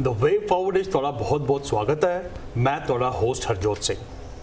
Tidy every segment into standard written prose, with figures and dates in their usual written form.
The way forward is थोड़ा बहुत बहुत स्वागत है। मैं थोड़ा होस्ट हरजोत सिंह।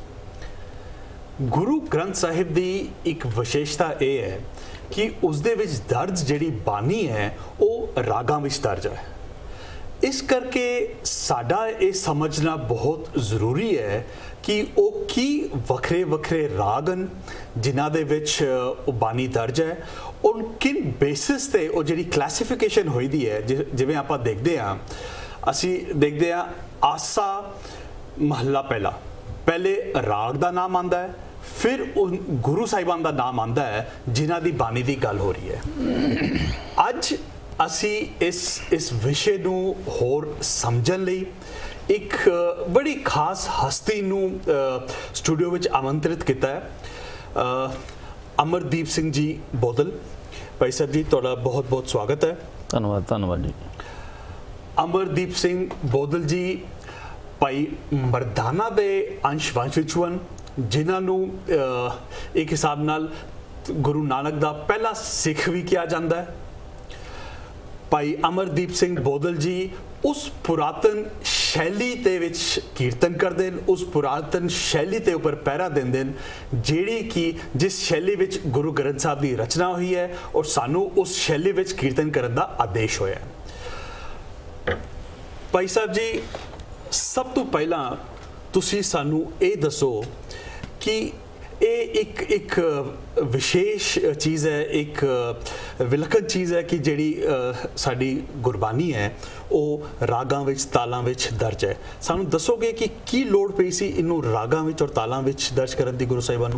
गुरु ग्रंथ साहिब की एक विशेषता यह है कि उसदे विच दर्ज जिहड़ी बानी है वो रागां विच दर्ज है। इस करके साडा ये समझना बहुत ज़रूरी है कि वो की वखरे वखरे राग हैं जिन्हां दे विच बानी दर्ज है, उन किन बेसिस ते वो जिहड़ी क्लासिफिकेशन हुई दी है। जिवें आपां देखदे हां, असीं देखदे हां आसा महला पहले राग दा नाम आंदा है, फिर उन गुरु साहिबान दा नाम आंदा है जिन्हां दी बानी दी गल हो रही है। अज असी इस विषय नू होर समझण लई एक बड़ी खास हस्ती नू स्टूडियो विच आमंत्रित किया है। अमरदीप सिंह जी बोदल। भाई साहब जी तुहाडा बहुत बहुत स्वागत है। धन्यवाद जी। अमरदीप सिंह बोदल जी भाई मरदाना दे अंश वंश विचों हन, जिन्हां नू एक हिसाब नाल गुरु नानक दा पहला सिख भी किया जाता है। भाई अमरदीप सिंह बोदल जी उस पुरातन शैली ते विच कीर्तन करते हैं, उस पुरातन शैली ते उपर पहरा देंदे हैं जिहड़ी कि जिस शैली विच गुरु ग्रंथ साहब की रचना हुई है और सानू उस शैली विच कीर्तन करने का आदेश होया है। भाई साहब जी, सब तो पहला तुसी सानू ये दसो कि ये एक विशेष चीज़ है, एक विलखण चीज़ है कि जिहड़ी साडी गुरबानी है वो रागां विच तालां विच दर्ज है। सानू दसोगे कि की लोड़ पई सी इनू रागां विच और तालां विच दर्ज करन दी गुरु साहिबां नू?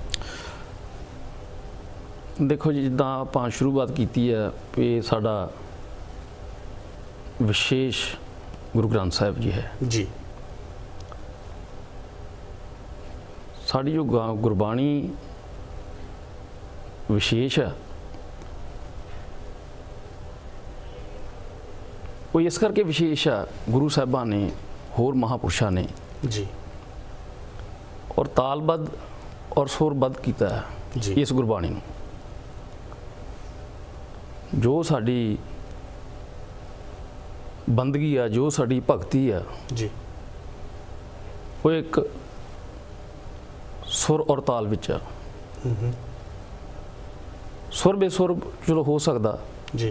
देखो जी, जिद्दां आपां शुरुआत कीती है कि साडा विशेष गुरु ग्रंथ साहिब जी है जी। साड़ी जो गुरबाणी विशेष है वो इस करके विशेष है, गुरु साहिबां ने होर महापुरुषां ने जी और तालबद्ध और सुरबद्ध किया है जी। इस गुरबाणी नूं। जो साड़ी बंदगी है, जो साड़ी भगती है जी, वो एक सुर और ताल विच है। सुर बेसुर चलो हो सकता जी,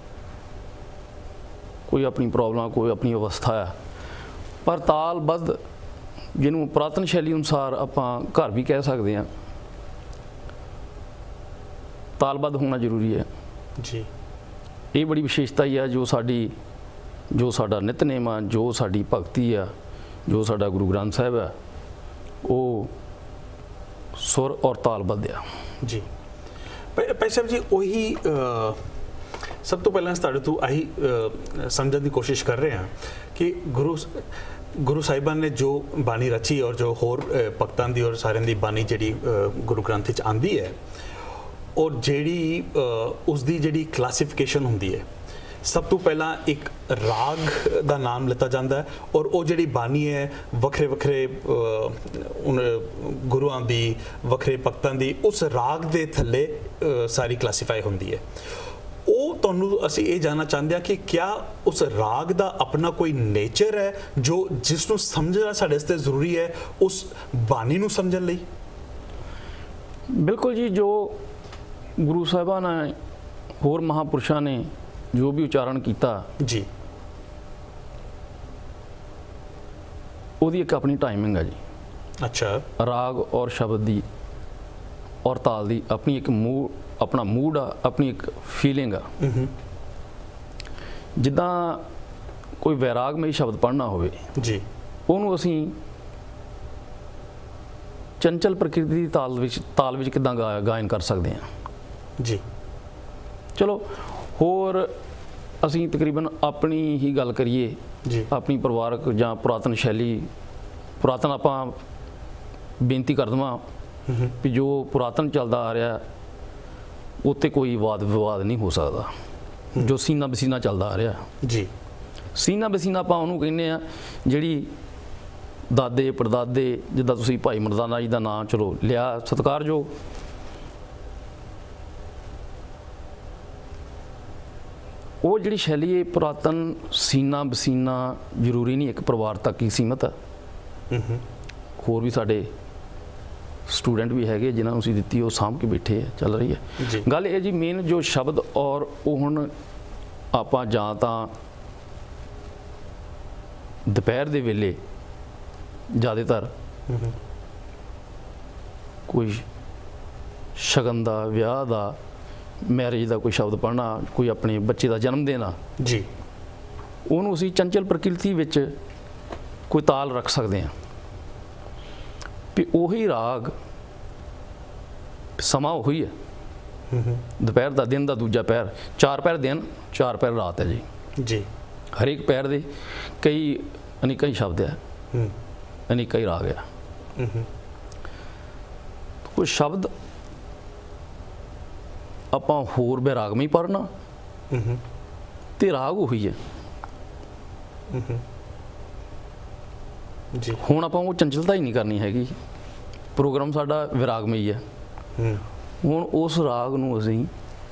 कोई अपनी प्रॉब्लम, कोई अपनी अवस्था है, पर तालबद्ध जिन्हों पुरातन शैली अनुसार आपां घर भी कह सकते हैं, तालबद्ध होना जरूरी है जी। ये बड़ी विशेषता ही है जो साडा नितनेम है, जो साडी भगती है, जो साडा गुरु ग्रंथ साहिब है वो सुर और तालबद्ध है जी। भाई साहब जी, वही सब तो पहला तुहाडे तो आही समझने की कोशिश कर रहे हैं कि गुरु साहिबान ने जो बानी रची और जो होर भगतां दी और सारियां दी बानी जिहड़ी गुरु ग्रंथ विच आंदी है और जिहड़ी उसदी जिहड़ी क्लासिफिकेशन हुंदी है, सब तो पहला एक राग का नाम लिता जाता है और वो जिहड़ी बानी है वखरे वखरे गुरुआं दी वखरे भगतां दी उस राग दे थल्ले सारी क्लासीफाई हुंदी है। वो तुहानू असीं ये जानना चाहते हैं कि क्या उस राग का अपना कोई नेचर है जो जिसनू समझना साडे वास्ते जरूरी है उस बानी नू समझण लई? बिल्कुल जी। जो गुरु साहिबां ने होर महापुरुषां ने जो भी उच्चारण किया जी, उसकी एक अपनी टाइमिंग है जी। अच्छा। राग और शब्द दी और ताल दी अपनी एक अपना मूड आ, अपनी एक फीलिंग आ। जिद्दां कोई वैरागमई शब्द पढ़ना होवे जी, ਉਹਨੂੰ ਅਸੀਂ चंचल प्रकृति ਦੀ ਤਾਲ ਵਿੱਚ ਕਿਦਾਂ ਗਾਇਨ ਕਰ ਸਕਦੇ ਹਾਂ जी। ਚਲੋ ਹੋਰ ਅਸੀਂ ਤਕਰੀਬਨ ਆਪਣੀ ਹੀ ਗੱਲ ਕਰੀਏ ਜੀ, ਆਪਣੀ ਪਰਿਵਾਰਕ ਜਾਂ ਪੁਰਾਤਨ ਸ਼ੈਲੀ ਪੁਰਾਤਨ ਆਪਾਂ ਬੇਨਤੀ ਕਰ ਦਵਾਂ ਵੀ ਜੋ ਪੁਰਾਤਨ ਚੱਲਦਾ ਆ ਰਿਹਾ ਉੱਤੇ ਕੋਈ ਵਾਦ ਵਿਵਾਦ ਨਹੀਂ ਹੋ ਸਕਦਾ। ਜੋ ਸੀਨਾ ਬਸੀਨਾ ਚੱਲਦਾ ਆ ਰਿਹਾ ਜੀ, ਸੀਨਾ ਬਸੀਨਾ ਆਪਾਂ ਉਹਨੂੰ ਕਹਿੰਦੇ ਆ ਜਿਹੜੀ ਦਾਦੇ ਪੜਦਾਦੇ ਜਿੱਦਾਂ ਤੁਸੀਂ ਭਾਈ ਮਰਦਾਨਾ ਜੀ ਦਾ ਨਾਂ ਚਲੋ ਲਿਆ ਸਤਿਕਾਰਯੋਗ ਉਹ ਜਿਹੜੀ ਸ਼ੈਲੀ ਹੈ ਪੁਰਾਤਨ ਸੀਨਾ ਬਸੀਨਾ ਜ਼ਰੂਰੀ ਨਹੀਂ ਇੱਕ ਪਰਿਵਾਰ ਤੱਕ ਹੀ ਸੀਮਤ ਹੈ। ਹੋਰ ਵੀ ਸਾਡੇ ਸਟੂਡੈਂਟ ਵੀ ਹੈਗੇ ਜਿਨ੍ਹਾਂ ਨੂੰ ਅਸੀਂ ਦਿੱਤੀ, ਉਹ ਸਾਂਭ ਕੇ ਬੈਠੇ ਆ, ਚੱਲ ਰਹੀ ਹੈ ਗੱਲ। ਇਹ ਜੀ ਮੇਨ ਜੋ ਸ਼ਬਦ ਔਰ ਉਹ ਹੁਣ ਆਪਾਂ ਜਾਂ ਤਾਂ ਦੁਪਹਿਰ ਦੇ ਵੇਲੇ ਜ਼ਿਆਦਾਤਰ ਕੋਈ ਸ਼ਗਨ ਦਾ, ਵਿਆਹ ਦਾ, ਮੈਰਿਜ ਦਾ ਕੋਈ ਸ਼ਬਦ ਪੜ੍ਹਨਾ, ਕੋਈ ਆਪਣੇ ਬੱਚੇ ਦਾ ਜਨਮ ਦੇਣਾ ਜੀ, ਉਹਨੂੰ ਅਸੀਂ ਚੰਚਲ ਪ੍ਰਕਿਰਤੀ ਵਿੱਚ ਕੋਈ ਤਾਲ ਰੱਖ ਸਕਦੇ ਹਾਂ ਵੀ ਉਹੀ ਰਾਗ ਸਮਾਂ ਉਹੀ ਹੈ। ਦੁਪਹਿਰ ਦਾ, ਦਿਨ ਦਾ ਦੂਜਾ ਪਹਿਰ, 4 ਪਹਿਰ ਦਿਨ 4 ਪਹਿਰ ਰਾਤ ਹੈ ਜੀ ਜੀ। ਹਰੇਕ ਪਹਿਰ ਦੇ ਕਈ ਅਨੇਕਾਂ ਹੀ ਸ਼ਬਦ ਹੈ, ਅਨੇਕਾਂ ਹੀ ਰਾਗ ਹੈ। ਕੋਈ ਸ਼ਬਦ ਆਪਾਂ ਹੋਰ ਬੈਰਾਗਮਈ ਪੜ੍ਹਨਾ ਤੇ ਰਾਗ ਉਹੀ ਹੈ ਜੀ। ਹੁਣ ਆਪਾਂ ਉਹ ਚੰਚਲਤਾ ਹੀ ਨਹੀਂ ਕਰਨੀ ਹੈਗੀ, ਪ੍ਰੋਗਰਾਮ ਸਾਡਾ ਵਿਰਾਗਮਈ ਹੈ। ਹੁਣ ਉਸ ਰਾਗ ਨੂੰ ਅਸੀਂ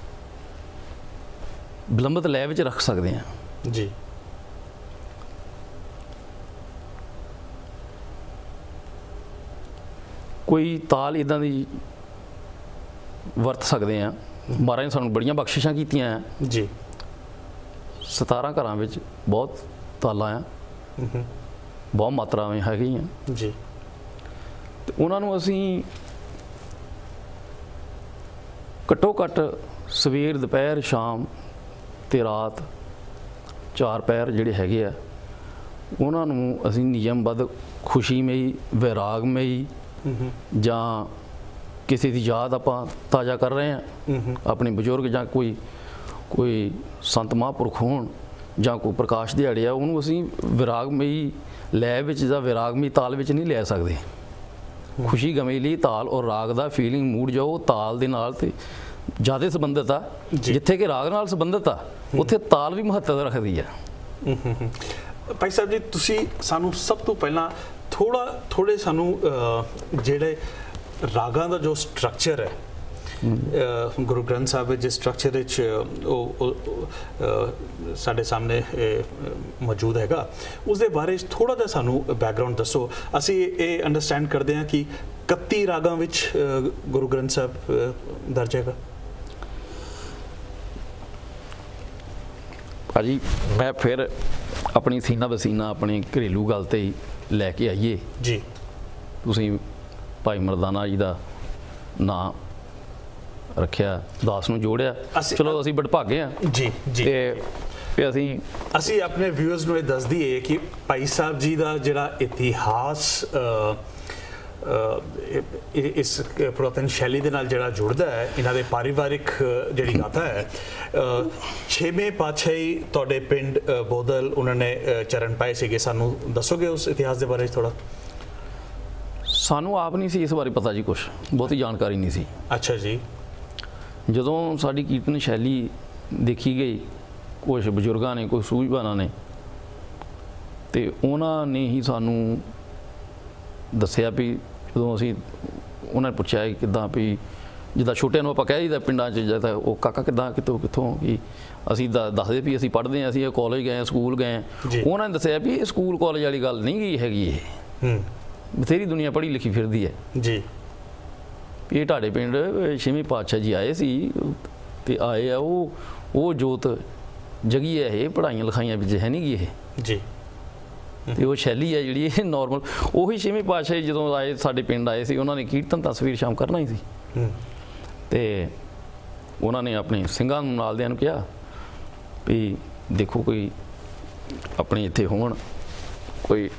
ਵਿਲੰਬਿਤ ਲੈਅ ਵਿੱਚ ਰੱਖ ਸਕਦੇ ਹਾਂ ਜੀ। ਕੋਈ ਤਾਲ ਇੱਦਾਂ ਦੀ ਵਰਤ ਸਕਦੇ ਹਾਂ। ਮਹਾਰਾਜ ਨੇ ਸਾਨੂੰ ਬੜੀਆਂ ਬਖਸ਼ਿਸ਼ਾਂ ਕੀਤੀਆਂ ਜੀ। 17 ਘਰਾਂ ਵਿੱਚ ਬਹੁਤ ਤਾਲਾਂ ਆ, ਬਹੁਤ ਮਾਤਰਾਵਾਂ ਹੈਗੀਆਂ ਜੀ। ਤੇ ਉਹਨਾਂ ਨੂੰ ਅਸੀਂ ਘੱਟੋ ਘੱਟ ਸਵੇਰ, ਦੁਪਹਿਰ, ਸ਼ਾਮ ਤੇ ਰਾਤ 4 ਪਹਿਰ ਜਿਹੜੇ ਹੈਗੇ ਆ, ਉਹਨਾਂ ਨੂੰ ਅਸੀਂ ਨਿਯਮਬੱਧ ਖੁਸ਼ੀਮਈ, ਵੈਰਾਗਮਈ ਜਾਂ ਕਿਸੇ ਦੀ ਯਾਦ ਆਪਾਂ ਤਾਜ਼ਾ ਕਰ ਰਹੇ ਹਾਂ, ਆਪਣੇ ਬਜ਼ੁਰਗ ਜਾਂ ਕੋਈ ਸੰਤ ਮਹਾਂਪੁਰਖ ਹੋਣ ਜਾਂ ਕੋਈ ਪ੍ਰਕਾਸ਼ ਦਿਹਾੜੇ ਆ, ਉਹਨੂੰ ਅਸੀਂ ਵਿਰਾਗਮਈ ਲੈਅ ਵਿੱਚ ਜਾਂ ਵਿਰਾਗਮਈ ਤਾਲ ਵਿੱਚ ਨਹੀਂ ਲੈ ਸਕਦੇ। ਖੁਸ਼ੀ ਗਮੀ ਲਈ ਤਾਲ ਔਰ ਰਾਗ ਦਾ ਫੀਲਿੰਗ ਮੂਡ ਜੋ ਉਹ ਤਾਲ ਦੇ ਨਾਲ ਤੇ ਜ਼ਿਆਦਾ ਸੰਬੰਧਿਤ ਆ। ਜਿੱਥੇ ਕਿ ਰਾਗ ਨਾਲ ਸੰਬੰਧਿਤ ਆ, ਉੱਥੇ ਤਾਲ ਵੀ ਮਹੱਤਵ ਰੱਖਦੀ ਆ। ਭਾਈ ਸਾਹਿਬ ਜੀ, ਤੁਸੀਂ ਸਾਨੂੰ ਸਭ ਤੋਂ ਪਹਿਲਾਂ ਥੋੜੇ ਸਾਨੂੰ ਜਿਹੜੇ ਰਾਗਾਂ ਦਾ ਜੋ ਸਟਰਕਚਰ ਹੈ ਗੁਰੂ ਗ੍ਰੰਥ ਸਾਹਿਬ ਵਿੱਚ, ਜਿਸ ਸਟਰਕਚਰ ਵਿੱਚ ਉਹ ਸਾਡੇ ਸਾਹਮਣੇ ਮੌਜੂਦ ਹੈਗਾ, ਉਸ ਦੇ ਬਾਰੇ ਥੋੜ੍ਹਾ ਜਿਹਾ ਸਾਨੂੰ ਬੈਕਗਰਾਊਂਡ ਦੱਸੋ। ਅਸੀਂ ਇਹ ਅੰਡਰਸਟੈਂਡ ਕਰਦੇ ਹਾਂ ਕਿ 31 ਰਾਗਾਂ ਵਿੱਚ ਗੁਰੂ ਗ੍ਰੰਥ ਸਾਹਿਬ ਦਰਜ ਹੈਗਾ। ਭਾਜੀ, ਮੈਂ ਫਿਰ ਆਪਣੀ ਸੀਨਾ ਬਸੀਨਾ ਆਪਣੀ ਘਰੇਲੂ ਗੱਲ ਤੇ ਹੀ ਲੈ ਕੇ ਆਈਏ ਜੀ। ਤੁਸੀਂ ਭਾਈ ਮਰਦਾਨਾ ਜੀ ਦਾ ਨਾਂ ਰੱਖਿਆ, ਦਾਸ ਨੂੰ ਜੋੜਿਆ, ਚਲੋ ਅਸੀਂ ਬੜਭਾਗੇ ਹਾਂ ਜੀ ਜੀ। ਤੇ ਅਸੀਂ ਆਪਣੇ ਵਿਊਅਰਸ ਨੂੰ ਇਹ ਦੱਸ ਦਈਏ ਕਿ ਭਾਈ ਸਾਹਿਬ ਜੀ ਦਾ ਜਿਹੜਾ ਇਤਿਹਾਸ ਇਸ ਪੁਰਾਤਨ ਸ਼ੈਲੀ ਦੇ ਨਾਲ ਜਿਹੜਾ ਜੁੜਦਾ ਹੈ, ਇਹਨਾਂ ਦੇ ਪਰਿਵਾਰਿਕ ਜਿਹੜੀ ਗਾਥਾ ਹੈ, 6ਵੇਂ ਪਾਤਸ਼ਾਹੀ ਤੁਹਾਡੇ ਪਿੰਡ ਬੋਦਲ ਉਹਨਾਂ ਨੇ ਚਰਨ ਪਾਏ ਸੀਗੇ। ਸਾਨੂੰ ਦੱਸੋਗੇ ਉਸ ਇਤਿਹਾਸ ਦੇ ਬਾਰੇ ਥੋੜਾ? ਸਾਨੂੰ ਆਪ ਨਹੀਂ ਸੀ ਇਸ ਬਾਰੇ ਪਤਾ ਜੀ, ਕੁਛ ਬਹੁਤੀ ਜਾਣਕਾਰੀ ਨਹੀਂ ਸੀ। ਅੱਛਾ ਜੀ। ਜਦੋਂ ਸਾਡੀ ਕੀਰਤਨ ਸ਼ੈਲੀ ਦੇਖੀ ਗਈ ਕੁਛ ਬਜ਼ੁਰਗਾਂ ਨੇ, ਕੋਈ ਸੂਝਵਾਨਾਂ ਨੇ, ਤੇ ਉਹਨਾਂ ਨੇ ਹੀ ਸਾਨੂੰ ਦੱਸਿਆ ਵੀ ਜਦੋਂ ਅਸੀਂ ਉਹਨਾਂ ਨੇ ਪੁੱਛਿਆ ਕਿੱਦਾਂ ਵੀ ਜਿੱਦਾਂ ਛੋਟਿਆਂ ਨੂੰ ਆਪਾਂ ਕਹਿ ਦਈਦਾ ਪਿੰਡਾਂ 'ਚ, ਜਾਂ ਤਾਂ ਉਹ ਕਾਕਾ ਕਿੱਦਾਂ ਕਿੱਥੋਂ ਕਿ ਅਸੀਂ ਦੱਸਦੇ ਵੀ ਅਸੀਂ ਪੜ੍ਹਦੇ ਹਾਂ, ਅਸੀਂ ਇਹ ਕਾਲਜ ਗਏ, ਸਕੂਲ ਗਏ। ਉਹਨਾਂ ਨੇ ਦੱਸਿਆ ਵੀ ਇਹ ਸਕੂਲ ਕਾਲਜ ਵਾਲੀ ਗੱਲ ਨਹੀਂ ਗਈ ਹੈਗੀ, ਇਹ ਬਥੇਰੀ ਦੁਨੀਆ ਪੜ੍ਹੀ ਲਿਖੀ ਫਿਰਦੀ ਹੈ ਜੀ। ਇਹ ਤੁਹਾਡੇ ਪਿੰਡ 6ਵੇਂ ਪਾਤਸ਼ਾਹ ਜੀ ਆਏ ਸੀ ਤੇ ਆਏ ਆ, ਉਹ ਜੋਤ ਜਗੀ ਹੈ, ਇਹ ਪੜ੍ਹਾਈਆਂ ਲਿਖਾਈਆਂ ਵਿੱਚ ਹੈ ਨਹੀਂ ਗੀ ਇਹ ਜੀ। ਤੇ ਉਹ ਸ਼ੈਲੀ ਹੈ ਜਿਹੜੀ ਇਹ ਨਾਰਮਲ, ਉਹੀ 6ਵੇਂ ਪਾਤਸ਼ਾਹ ਜਦੋਂ ਆਏ ਸਾਡੇ ਪਿੰਡ ਆਏ ਸੀ, ਉਹਨਾਂ ਨੇ ਕੀਰਤਨ ਤਾਂ ਸਵੇਰ ਸ਼ਾਮ ਕਰਨਾ ਹੀ ਸੀ। ਤੇ ਉਹਨਾਂ ਨੇ ਆਪਣੇ ਸਿੰਘਾਂ ਨੂੰ ਨਾਲ ਦਿਆਂ ਨੂੰ ਕਿਹਾ ਵੀ ਦੇਖੋ ਕੋਈ ਆਪਣੇ ਇੱਥੇ ਹੋਣ, ਕੋਈ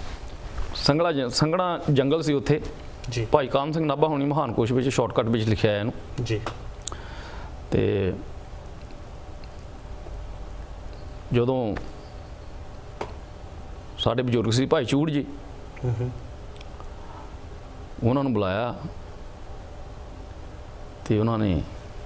ਸੰਘਣਾ ਜੰਗਲ ਸੀ ਉੱਥੇ ਜੀ। ਭਾਈ ਭਾਈ ਕਾਮ ਸਿੰਘ ਨਾਭਾ ਹੋਣੀ ਮਹਾਨ ਕੋਸ਼ ਵਿੱਚ ਸ਼ਾਰਟਕਟ ਵਿੱਚ ਲਿਖਿਆ ਹੈ ਇਹਨੂੰ ਜੀ। ਤੇ ਜਦੋਂ ਸਾਡੇ ਬਜ਼ੁਰਗ ਸੀ ਭਾਈ ਚੂੜ ਜੀ, ਉਹਨਾਂ ਨੂੰ ਬੁਲਾਇਆ ਤੇ ਉਹਨਾਂ ਨੇ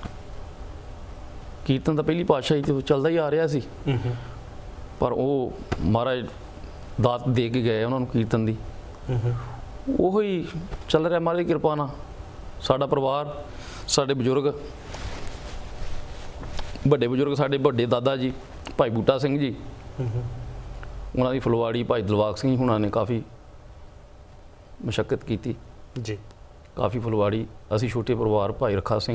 ਕੀਰਤਨ ਤਾਂ ਪਹਿਲੀ ਪਾਤਸ਼ਾਹੀ ਤੇ ਚੱਲਦਾ ਹੀ ਆ ਰਿਹਾ ਸੀ, ਪਰ ਉਹ ਮਹਾਰਾਜ ਦਾਤ ਦੇ ਕੇ ਗਏ ਉਹਨਾਂ ਨੂੰ ਕੀਰਤਨ ਦੀ, ਉਹੀ ਚੱਲ ਰਿਹਾ ਮਹਾਰਾਜ ਦੀ ਕਿਰਪਾ ਨਾਲ। ਸਾਡਾ ਪਰਿਵਾਰ, ਸਾਡੇ ਬਜ਼ੁਰਗ ਵੱਡੇ ਬਜ਼ੁਰਗ ਸਾਡੇ ਵੱਡੇ ਦਾਦਾ ਜੀ ਭਾਈ ਬੂਟਾ ਸਿੰਘ ਜੀ, ਉਹਨਾਂ ਦੀ ਫੁਲਵਾੜੀ ਭਾਈ ਦਿਲਬਾਗ ਸਿੰਘ ਹੁਣਾਂ ਨੇ ਕਾਫੀ ਮੁਸ਼ੱਕਤ ਕੀਤੀ ਜੀ, ਕਾਫੀ ਫੁਲਵਾੜੀ। ਅਸੀਂ ਛੋਟੇ ਪਰਿਵਾਰ ਭਾਈ ਰੱਖਾ ਸਿੰਘ,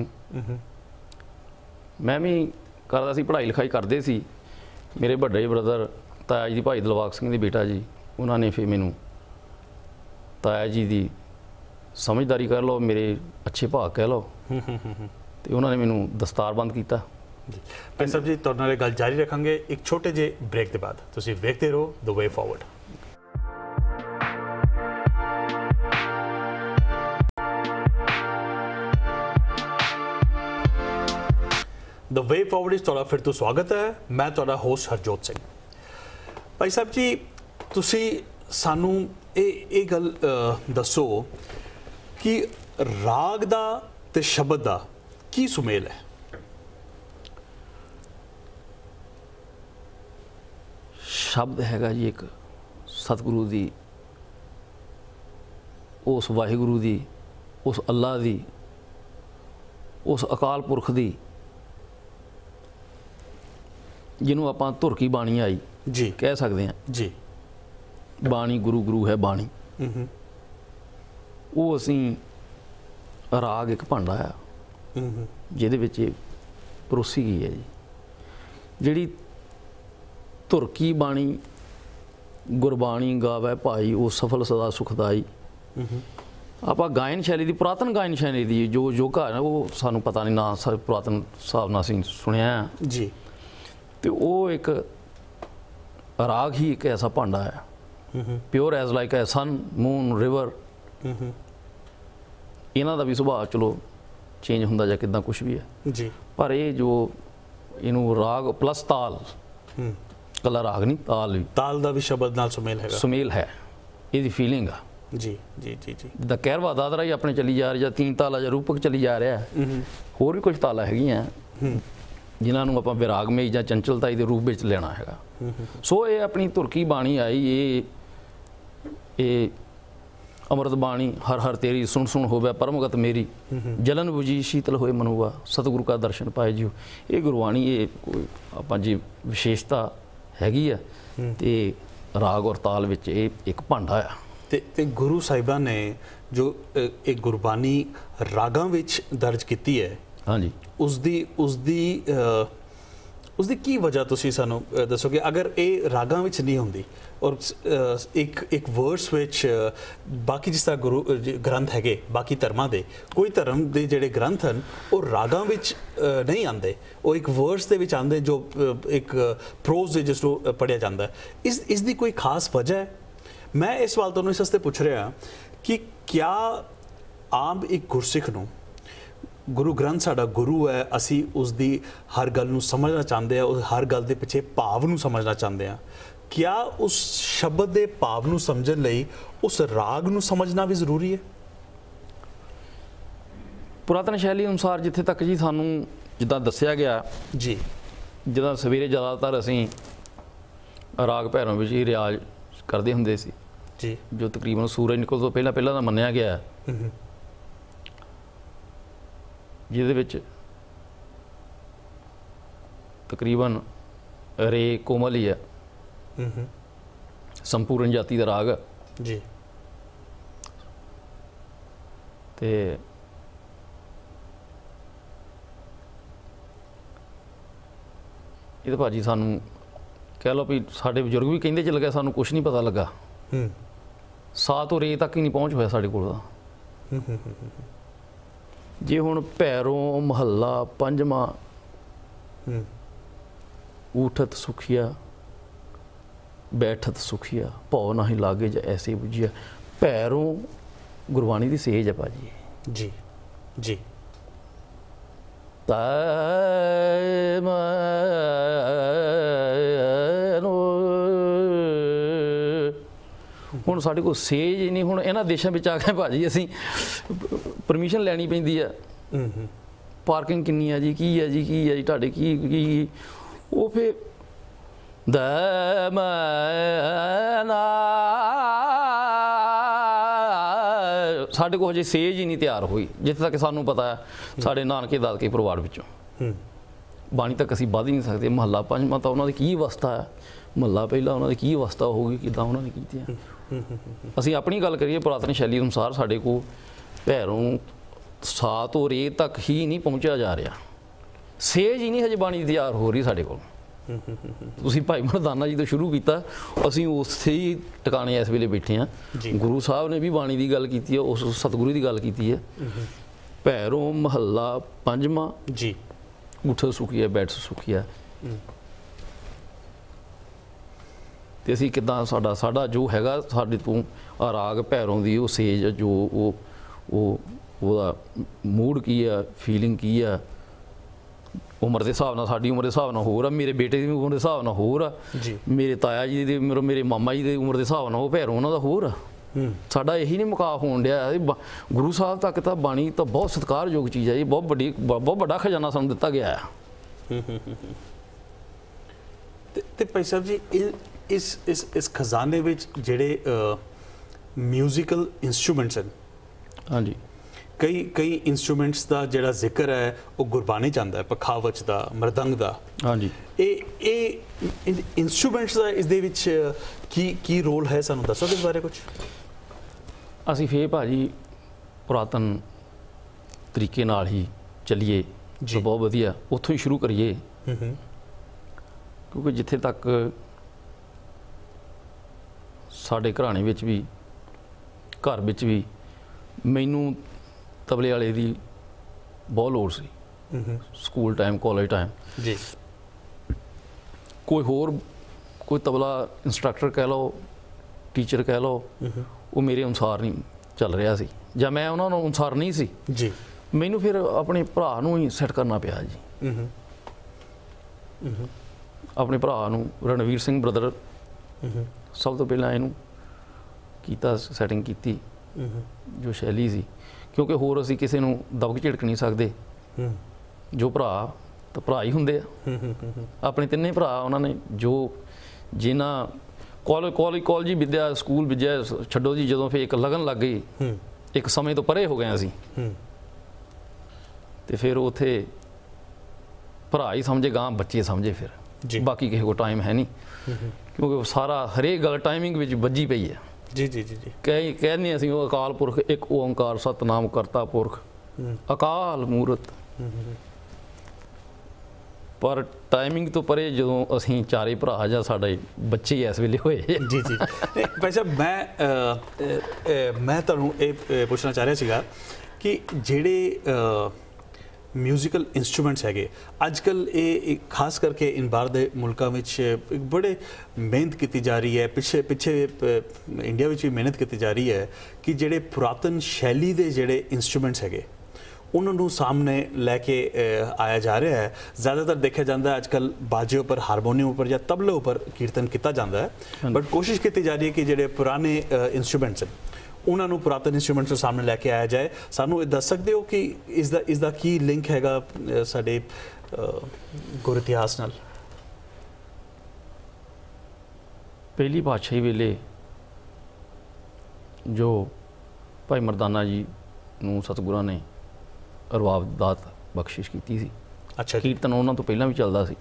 ਮੈਂ ਵੀ ਕਰਦਾ ਸੀ, ਪੜ੍ਹਾਈ ਲਿਖਾਈ ਕਰਦੇ ਸੀ। ਮੇਰੇ ਵੱਡੇ ਬ੍ਰਦਰ ਤਾਇਆ ਜੀ ਦੀ ਭਾਈ ਦਿਲਬਾਗ ਸਿੰਘ ਦੇ ਬੇਟਾ ਜੀ, ਉਹਨਾਂ ਨੇ ਫਿਰ ਮੈਨੂੰ ਤਾਇਆ ਜੀ ਦੀ ਸਮਝਦਾਰੀ ਕਹਿ ਲਓ, ਮੇਰੇ ਅੱਛੇ ਭਾਗ ਕਹਿ ਲਓ, ਤੇ ਉਹਨਾਂ ਨੇ ਮੈਨੂੰ ਦਸਤਾਰਬੰਦ ਕੀਤਾ। ਭਾਈ ਸਾਹਿਬ ਜੀ, ਤੁਹਾਡੇ ਨਾਲ ਗੱਲ ਜਾਰੀ ਰੱਖਾਂਗੇ ਇੱਕ ਛੋਟੇ ਜਿਹੇ ਬ੍ਰੇਕ ਦੇ ਬਾਅਦ। ਤੁਸੀਂ ਵੇਖਦੇ ਰਹੋ ਦ ਵੇ ਫਾਰਵਰਡ। ਦ ਵੇ ਫਾਰਵਰਡ ਵਿੱਚ ਤੁਹਾਡਾ ਫਿਰ ਤੋਂ ਸਵਾਗਤ ਹੈ। ਮੈਂ ਤੁਹਾਡਾ ਹੋਸਟ ਹਰਜੋਤ ਸਿੰਘ। ਭਾਈ ਸਾਹਿਬ ਜੀ, ਤੁਸੀਂ ਸਾਨੂੰ ਇਹ ਗੱਲ ਦੱਸੋ ਕਿ ਰਾਗ ਦਾ ਤੇ ਸ਼ਬਦ ਦਾ ਕੀ ਸੁਮੇਲ ਹੈ? ਸ਼ਬਦ ਹੈਗਾ ਜੀ ਇੱਕ ਸਤਿਗੁਰੂ ਦੀ, ਉਸ ਵਾਹਿਗੁਰੂ ਦੀ, ਉਸ ਅੱਲਾ ਦੀ, ਉਸ ਅਕਾਲ ਪੁਰਖ ਦੀ, ਜਿਹਨੂੰ ਆਪਾਂ ਧੁਰ ਕੀ ਬਾਣੀ ਆਈ ਜੀ ਕਹਿ ਸਕਦੇ ਹਾਂ ਜੀ। ਬਾਣੀ ਗੁਰੂ, ਗੁਰੂ ਹੈ ਬਾਣੀ। ਉਹ ਅਸੀਂ ਰਾਗ ਇੱਕ ਭਾਂਡਾ ਆ ਜਿਹਦੇ ਵਿੱਚ ਪਰੋਸੀ ਗਈ ਹੈ ਜੀ। ਜਿਹੜੀ ਧੁਰ ਕੀ ਬਾਣੀ ਗੁਰਬਾਣੀ ਗਾਵੇ ਭਾਈ, ਉਹ ਸਫਲ ਸਦਾ ਸੁਖਦਾਈ। ਆਪਾਂ ਗਾਇਨ ਸ਼ੈਲੀ ਦੀ, ਪੁਰਾਤਨ ਗਾਇਨ ਸ਼ੈਲੀ ਦੀ ਜੋ ਯੋਗਾ ਹੈ ਉਹ ਸਾਨੂੰ ਪਤਾ ਨਹੀਂ, ਨਾ ਸਾਰੇ ਪੁਰਾਤਨ ਹਿਸਾਬ ਨਾਲ ਅਸੀਂ ਸੁਣਿਆ ਜੀ। ਤੇ ਉਹ ਇੱਕ ਰਾਗ ਹੀ ਇੱਕ ਐਸਾ ਭਾਂਡਾ ਹੈ, ਪਿਓਰ ਐਜ਼ ਲਾਈਕ ਐ ਸਨ ਮੂਨ ਰਿਵਰ। ਇਹਨਾਂ ਦਾ ਵੀ ਸੁਭਾਅ ਚਲੋ ਚੇਂਜ ਹੁੰਦਾ ਜਾਂ ਕਿੱਦਾਂ ਕੁਛ ਵੀ ਹੈ ਜੀ, ਪਰ ਇਹ ਜੋ ਇਹਨੂੰ ਰਾਗ ਪਲੱਸ ਤਾਲ, ਕੱਲਾ ਰਾਗ ਨਹੀਂ, ਤਾਲ ਵੀ, ਤਾਲ ਦਾ ਵੀ ਸ਼ਬਦ ਨਾਲ ਸੁਮੇਲ ਹੈਗਾ, ਸੁਮੇਲ ਹੈ, ਇਹਦੀ ਫੀਲਿੰਗ ਆ ਜੀ ਜੀ ਜੀ ਜੀ। ਜਿੱਦਾਂ ਕਹਿਰਵਾ ਦਾਦਰਾ ਹੀ ਆਪਣੇ ਚੱਲੀ ਜਾ ਰਿਹਾ, ਤੀਨ ਤਾਲਾ ਜਾਂ ਰੂਪਕ ਚੱਲੀ ਜਾ ਰਿਹਾ। ਹੋਰ ਵੀ ਕੁਝ ਤਾਲਾ ਹੈਗੀਆਂ ਜਿਨ੍ਹਾਂ ਨੂੰ ਆਪਾਂ ਵਿਰਾਗਮਈ ਜਾਂ ਚੰਚਲਤਾਈ ਦੇ ਰੂਪ ਵਿੱਚ ਲੈਣਾ ਹੈਗਾ। ਸੋ ਇਹ ਆਪਣੀ ਧੁਰ ਕੀ ਬਾਣੀ ਆਈ, ਇਹ ਅੰਮ੍ਰਿਤ ਬਾਣੀ ਹਰ ਹਰ ਤੇਰੀ ਸੁਣ ਸੁਣ ਹੋਵੇ ਪਰਮਗਤ ਮੇਰੀ, ਜਲਨ ਬੁਝੀ ਸ਼ੀਤਲ ਹੋਏ ਮਨੁਆ ਸਤਿਗੁਰੂ ਕਾ ਦਰਸ਼ਨ ਪਾਏ ਜਿਉ। ਇਹ ਗੁਰਬਾਣੀ, ਇਹ ਕੋਈ ਆਪਾਂ ਜੀ ਵਿਸ਼ੇਸ਼ਤਾ ਹੈਗੀ ਆ, ਤੇ ਰਾਗ ਔਰ ਤਾਲ ਵਿੱਚ ਇਹ ਇੱਕ ਭਾਂਡਾ ਆ। ਤੇ ਗੁਰੂ ਸਾਹਿਬਾਂ ਨੇ ਜੋ ਇਹ ਗੁਰਬਾਣੀ ਰਾਗਾਂ ਵਿੱਚ ਦਰਜ ਕੀਤੀ ਹੈ, ਹਾਂਜੀ, ਉਸਦੀ ਕੀ ਵਜ੍ਹਾ ਤੁਸੀਂ ਸਾਨੂੰ ਦੱਸੋਗੇ? ਅਗਰ ਇਹ ਰਾਗਾਂ ਵਿੱਚ ਨਹੀਂ ਹੁੰਦੀ ਔਰ ਇੱਕ ਵਰਸ ਵਿੱਚ, ਬਾਕੀ ਜਿਸ ਤਰ੍ਹਾਂ ਗੁਰੂ ਗ੍ਰੰਥ ਹੈਗੇ ਬਾਕੀ ਧਰਮਾਂ ਦੇ, ਕੋਈ ਧਰਮ ਦੇ ਜਿਹੜੇ ਗ੍ਰੰਥ ਹਨ ਉਹ ਰਾਗਾਂ ਵਿੱਚ ਨਹੀਂ ਆਉਂਦੇ, ਉਹ ਇੱਕ ਵਰਸ ਦੇ ਵਿੱਚ ਆਉਂਦੇ ਜੋ ਇੱਕ ਪ੍ਰੋਜ਼ ਦੇ ਜਿਸ ਨੂੰ ਪੜ੍ਹਿਆ ਜਾਂਦਾ। ਇਸ ਦੀ ਕੋਈ ਖਾਸ ਵਜ੍ਹਾ ਹੈ? ਮੈਂ ਇਹ ਸਵਾਲ ਤੁਹਾਨੂੰ ਇਸ ਵਾਸਤੇ ਪੁੱਛ ਰਿਹਾ ਕਿ ਕਿਆ ਆਮ ਇੱਕ ਗੁਰਸਿੱਖ ਨੂੰ ਗੁਰੂ ਗ੍ਰੰਥ ਸਾਡਾ ਗੁਰੂ ਹੈ, ਅਸੀਂ ਉਸ ਦੀ ਹਰ ਗੱਲ ਨੂੰ ਸਮਝਣਾ ਚਾਹੁੰਦੇ ਹਾਂ, ਉਸ ਹਰ ਗੱਲ ਦੇ ਪਿੱਛੇ ਭਾਵ ਨੂੰ ਸਮਝਣਾ ਚਾਹੁੰਦੇ ਹਾਂ, ਕਿਆ ਉਸ ਸ਼ਬਦ ਦੇ ਭਾਵ ਨੂੰ ਸਮਝਣ ਲਈ ਉਸ ਰਾਗ ਨੂੰ ਸਮਝਣਾ ਵੀ ਜ਼ਰੂਰੀ ਹੈ? ਪੁਰਾਤਨ ਸ਼ੈਲੀ ਅਨੁਸਾਰ ਜਿੱਥੇ ਤੱਕ ਜੀ ਸਾਨੂੰ ਜਿੱਦਾਂ ਦੱਸਿਆ ਗਿਆ ਜੀ, ਜਿੱਦਾਂ ਸਵੇਰੇ ਜ਼ਿਆਦਾਤਰ ਅਸੀਂ ਰਾਗ ਭੈਰੋਂ ਵਿੱਚ ਹੀ ਰਿਆਜ਼ ਕਰਦੇ ਹੁੰਦੇ ਸੀ ਜੀ, ਜੋ ਤਕਰੀਬਨ ਸੂਰਜ ਨਿਕਲਣ ਤੋਂ ਪਹਿਲਾਂ ਦਾ ਮੰਨਿਆ ਗਿਆ, ਜਿਹਦੇ ਵਿੱਚ ਤਕਰੀਬਨ ਰੇ ਕੋਮਲ ਹੀ ਹੈ, ਸੰਪੂਰਨ ਜਾਤੀ ਦਾ ਰਾਗ ਜੀ। ਤੇ ਇਹ ਤਾਂ ਭਾਜੀ ਸਾਨੂੰ ਕਹਿ ਲਓ ਵੀ ਸਾਡੇ ਬਜ਼ੁਰਗ ਵੀ ਕਹਿੰਦੇ ਚੱਲ ਗਿਆ, ਸਾਨੂੰ ਕੁਛ ਨਹੀਂ ਪਤਾ ਲੱਗਾ। ਸਾਹ ਤੋਂ ਰੇ ਤੱਕ ਹੀ ਨਹੀਂ ਪਹੁੰਚ ਹੋਇਆ ਸਾਡੇ ਕੋਲ ਦਾ। ਜੇ ਹੁਣ ਭੈਰੋਂ ਮਹੱਲਾ ਪੰਜਵਾਂ, ਊਠਤ ਸੁਖੀਆ ਬੈਠਤ ਸੁਖੀਆ ਭਉ ਨਾਹੀ ਲਾਗੇ ਜਾਂ ਐਸੇ ਬੁਝੀਆ, ਭੈਰੋਂ ਗੁਰਬਾਣੀ ਦੀ ਸੇਜ ਹੈ ਭਾਜੀ ਜੀ ਜੀ। ਹੁਣ ਸਾਡੇ ਕੋਲ ਸੇਜ ਹੀ ਨਹੀਂ। ਹੁਣ ਇਹਨਾਂ ਦੇਸ਼ਾਂ ਵਿੱਚ ਆ ਕੇ ਭਾਜੀ ਅਸੀਂ ਪਰਮਿਸ਼ਨ ਲੈਣੀ ਪੈਂਦੀ ਆ, ਪਾਰਕਿੰਗ ਕਿੰਨੀ ਆ ਜੀ, ਕੀ ਹੈ ਜੀ, ਕੀ ਹੈ ਜੀ ਤੁਹਾਡੇ, ਕੀ ਉਹ ਫਿਰ ਸਾਡੇ ਕੋਲ ਹਜੇ ਸੇਜ ਹੀ ਨਹੀਂ ਤਿਆਰ ਹੋਈ, ਜਿੱਥੇ ਤੱਕ ਸਾਨੂੰ ਪਤਾ ਹੈ ਸਾਡੇ ਨਾਨਕੇ ਦਾਦਕੇ ਪਰਿਵਾਰ ਵਿੱਚੋਂ। ਬਾਣੀ ਤੱਕ ਅਸੀਂ ਵੱਧ ਹੀ ਨਹੀਂ ਸਕਦੇ। ਮਹੱਲਾ ਪੰਜਵਾਂ ਤਾਂ ਉਹਨਾਂ ਦੀ ਕੀ ਅਵਸਥਾ ਹੈ, ਮਹੱਲਾ ਪਹਿਲਾ ਉਹਨਾਂ ਦੀ ਕੀ ਅਵਸਥਾ ਹੋਊਗੀ, ਕਿੱਦਾਂ ਉਹਨਾਂ ਨੇ ਕੀਤੀ ਹੈ। ਅਸੀਂ ਆਪਣੀ ਗੱਲ ਕਰੀਏ ਪੁਰਾਤਨ ਸ਼ੈਲੀ ਅਨੁਸਾਰ ਸਾਡੇ ਕੋਲ ਭੈਰੋਂ ਸਾ ਤੋਂ ਰੇ ਤੱਕ ਹੀ ਨਹੀਂ ਪਹੁੰਚਿਆ ਜਾ ਰਿਹਾ, ਸੇਜ ਹੀ ਨਹੀਂ ਹਜੇ ਬਾਣੀ ਤਿਆਰ ਹੋ ਰਹੀ ਸਾਡੇ ਕੋਲ। ਤੁਸੀਂ ਭਾਈ ਮਰਦਾਨਾ ਜੀ ਤੋਂ ਸ਼ੁਰੂ ਕੀਤਾ, ਅਸੀਂ ਉਸੇ ਹੀ ਟਿਕਾਣੇ ਇਸ ਵੇਲੇ ਬੈਠੇ ਹਾਂ। ਗੁਰੂ ਸਾਹਿਬ ਨੇ ਵੀ ਬਾਣੀ ਦੀ ਗੱਲ ਕੀਤੀ ਹੈ, ਉਸ ਸਤਿਗੁਰੂ ਦੀ ਗੱਲ ਕੀਤੀ ਹੈ। ਭੈਰੋਂ ਮਹੱਲਾ ਪੰਜਵਾਂ ਜੀ, ਉਠ ਸੁਖੀਆ ਬੈਠ ਸੁਖੀਆ। ਤੇ ਅਸੀਂ ਕਿੱਦਾਂ ਸਾਡਾ ਜੋ ਹੈਗਾ ਸਾਡੇ ਤੋਂ ਆ ਰਾਗ ਭੈਰੋਂ ਦੀ ਉਹ ਸੇਜ ਜੋ ਉਹਦਾ ਮੂਡ ਕੀ ਆ, ਫੀਲਿੰਗ ਕੀ ਆ, ਉਮਰ ਦੇ ਹਿਸਾਬ ਨਾਲ, ਸਾਡੀ ਉਮਰ ਦੇ ਹਿਸਾਬ ਨਾਲ ਹੋਰ ਆ, ਮੇਰੇ ਬੇਟੇ ਦੀ ਉਮਰ ਦੇ ਹਿਸਾਬ ਨਾਲ ਹੋਰ ਆ, ਮੇਰੇ ਤਾਇਆ ਜੀ ਦੀ, ਮੇਰੇ ਮਾਮਾ ਜੀ ਦੀ ਉਮਰ ਦੇ ਹਿਸਾਬ ਨਾਲ ਉਹ ਭੈਰੋਂ ਉਹਨਾਂ ਦਾ ਹੋਰ ਆ। ਸਾਡਾ ਇਹੀ ਨਹੀਂ ਮੁਕਾ ਹੋਣ ਡਿਆ। ਗੁਰੂ ਸਾਹਿਬ ਤੱਕ ਤਾਂ ਬਾਣੀ ਤਾਂ ਬਹੁਤ ਸਤਿਕਾਰਯੋਗ ਚੀਜ਼ ਹੈ, ਇਹ ਬਹੁਤ ਵੱਡਾ ਖਜ਼ਾਨਾ ਸਾਨੂੰ ਦਿੱਤਾ ਗਿਆ ਹੈ। ਤੇ ਭਾਈ ਸਾਹਿਬ ਜੀ, ਇਸ ਖਜ਼ਾਨੇ ਵਿੱਚ ਜਿਹੜੇ ਮਿਊਜ਼ੀਕਲ ਇੰਸਟਰੂਮੈਂਟਸ ਹਨ, ਹਾਂਜੀ, ਕਈ ਇੰਸਟਰੂਮੈਂਟਸ ਦਾ ਜਿਹੜਾ ਜ਼ਿਕਰ ਹੈ ਉਹ ਗੁਰਬਾਣੀ 'ਚ ਆਉਂਦਾ ਹੈ, ਪਖਾਵਜ ਦਾ, ਮਰਦੰਗ ਦਾ। ਹਾਂਜੀ, ਇਹ ਇੰਸਟਰੂਮੈਂਟਸ ਦਾ ਇਸ ਦੇ ਵਿੱਚ ਕੀ ਰੋਲ ਹੈ, ਸਾਨੂੰ ਦੱਸੋ ਇਸ ਬਾਰੇ ਕੁਝ। ਅਸੀਂ ਫੇਰ ਭਾਜੀ ਪੁਰਾਤਨ ਤਰੀਕੇ ਨਾਲ ਹੀ ਚੱਲੀਏ ਤਾਂ ਬਹੁਤ ਵਧੀਆ, ਉੱਥੋਂ ਹੀ ਸ਼ੁਰੂ ਕਰੀਏ। ਕਿਉਂਕਿ ਜਿੱਥੇ ਤੱਕ ਸਾਡੇ ਘਰਾਣੇ ਵਿੱਚ ਵੀ, ਘਰ ਵਿੱਚ ਵੀ ਮੈਨੂੰ ਤਬਲੇ ਵਾਲੇ ਦੀ ਬਹੁਤ ਲੋੜ ਸੀ। ਸਕੂਲ ਟਾਈਮ, ਕਾਲਜ ਟਾਈਮ ਜੀ, ਕੋਈ ਤਬਲਾ ਇੰਸਟਰਕਟਰ ਕਹਿ ਲਓ, ਟੀਚਰ ਕਹਿ ਲਓ, ਉਹ ਮੇਰੇ ਅਨੁਸਾਰ ਨਹੀਂ ਚੱਲ ਰਿਹਾ ਸੀ, ਜਾਂ ਮੈਂ ਉਹਨਾਂ ਨੂੰ ਅਨੁਸਾਰ ਨਹੀਂ ਸੀ ਜੀ। ਮੈਨੂੰ ਫਿਰ ਆਪਣੇ ਭਰਾ ਨੂੰ ਹੀ ਸੈੱਟ ਕਰਨਾ ਪਿਆ ਜੀ। ਆਪਣੇ ਭਰਾ ਨੂੰ, ਰਣਵੀਰ ਸਿੰਘ ਬ੍ਰਦਰ, ਸਭ ਤੋਂ ਪਹਿਲਾਂ ਇਹਨੂੰ ਕੀਤਾ, ਸੈਟਿੰਗ ਕੀਤੀ ਜੋ ਸ਼ੈਲੀ ਸੀ। ਕਿਉਂਕਿ ਹੋਰ ਅਸੀਂ ਕਿਸੇ ਨੂੰ ਦਬਕ ਝਿੜਕ ਨਹੀਂ ਸਕਦੇ। ਜੋ ਭਰਾ ਤਾਂ ਭਰਾ ਹੀ ਹੁੰਦੇ ਆ। ਆਪਣੇ ਤਿੰਨੇ ਭਰਾ, ਉਹਨਾਂ ਨੇ ਜੋ ਜਿਨ੍ਹਾਂ ਕਾਲਜੀ ਵਿਦਿਆ, ਸਕੂਲ ਵਿਦਿਆ ਛੱਡੋ ਜੀ, ਜਦੋਂ ਫਿਰ ਇੱਕ ਲਗਨ ਲੱਗ ਗਈ, ਇੱਕ ਸਮੇਂ ਤੋਂ ਪਰੇ ਹੋ ਗਏ ਅਸੀਂ, ਤੇ ਫਿਰ ਉੱਥੇ ਭਰਾ ਹੀ ਸਮਝੇ, ਗਾਂ ਬੱਚੇ ਸਮਝੇ, ਫਿਰ ਬਾਕੀ ਕਿਸੇ ਕੋਲ ਟਾਈਮ ਹੈ ਨਹੀਂ। ਕਿਉਂਕਿ ਸਾਰਾ ਹਰੇਕ ਗੱਲ ਟਾਈਮਿੰਗ ਵਿੱਚ ਵੱਜੀ ਪਈ ਹੈ। ਜੀ ਜੀ ਜੀ ਜੀ, ਕਹਿੰਦੇ ਅਸੀਂ ਉਹ ਅਕਾਲ ਪੁਰਖ, ਇੱਕ ਓਂਕਾਰ ਸਤਨਾਮ ਕਰਤਾ ਪੁਰਖ, ਅਕਾਲ ਮੂਰਤ। ਪਰ ਟਾਈਮਿੰਗ ਤੋਂ ਪਰੇ ਜਦੋਂ ਅਸੀਂ ਚਾਰੇ ਭਰਾ ਜਾਂ ਸਾਡੇ ਬੱਚੇ ਇਸ ਵੇਲੇ ਹੋਏ। ਜੀ ਜੀ ਭਾਈ ਸਾਹਿਬ, ਮੈਂ ਤੁਹਾਨੂੰ ਇਹ ਪੁੱਛਣਾ ਚਾਹ ਰਿਹਾ ਸੀਗਾ ਕਿ ਜਿਹੜੇ ਮਿਊਜ਼ੀਕਲ ਇੰਸਟਰੂਮੈਂਟਸ ਹੈਗੇ ਅੱਜ ਕੱਲ੍ਹ, ਇਹ ਖਾਸ ਕਰਕੇ ਇਨ ਬਾਹਰ ਦੇ ਮੁਲਕਾਂ ਵਿੱਚ ਇੱਕ ਬੜੇ ਮਿਹਨਤ ਕੀਤੀ ਜਾ ਰਹੀ ਹੈ, ਪਿੱਛੇ ਇੰਡੀਆ ਵਿੱਚ ਵੀ ਮਿਹਨਤ ਕੀਤੀ ਜਾ ਰਹੀ ਹੈ ਕਿ ਜਿਹੜੇ ਪੁਰਾਤਨ ਸ਼ੈਲੀ ਦੇ ਜਿਹੜੇ ਇੰਸਟਰੂਮੈਂਟਸ ਹੈਗੇ ਉਹਨਾਂ ਨੂੰ ਸਾਹਮਣੇ ਲੈ ਕੇ ਆਇਆ ਜਾ ਰਿਹਾ ਹੈ। ਜ਼ਿਆਦਾਤਰ ਦੇਖਿਆ ਜਾਂਦਾ ਹੈ ਅੱਜ ਕੱਲ੍ਹ ਬਾਜੇ ਉੱਪਰ, ਹਾਰਮੋਨੀਅਮ ਉੱਪਰ ਜਾਂ ਤਬਲੇ ਉੱਪਰ ਕੀਰਤਨ ਕੀਤਾ ਜਾਂਦਾ ਹੈ, ਬਟ ਕੋਸ਼ਿਸ਼ ਕੀਤੀ ਜਾ ਰਹੀ ਹੈ ਕਿ ਜਿਹੜੇ ਪੁਰਾਣੇ ਇੰਸਟਰੂਮੈਂਟਸ ਉਹਨਾਂ ਨੂੰ, ਪੁਰਾਤਨ ਇੰਸਟਰੂਮੈਂਟਸ ਨੂੰ ਸਾਹਮਣੇ ਲੈ ਕੇ ਆਇਆ ਜਾਏ। ਸਾਨੂੰ ਇਹ ਦੱਸ ਸਕਦੇ ਹੋ ਕਿ ਇਸ ਦਾ ਕੀ ਲਿੰਕ ਹੈਗਾ ਸਾਡੇ ਗੁਰ ਇਤਿਹਾਸ ਨਾਲ? ਪਹਿਲੀ ਪਾਤਸ਼ਾਹੀ ਵੇਲੇ ਜੋ ਭਾਈ ਮਰਦਾਨਾ ਜੀ ਨੂੰ ਸਤਿਗੁਰਾਂ ਨੇ ਰਬਾਬ ਦਾਤ ਬਖਸ਼ਿਸ਼ ਕੀਤੀ ਸੀ। ਅੱਛਾ, ਕੀਰਤਨ ਉਹਨਾਂ ਤੋਂ ਪਹਿਲਾਂ ਵੀ ਚੱਲਦਾ ਸੀ।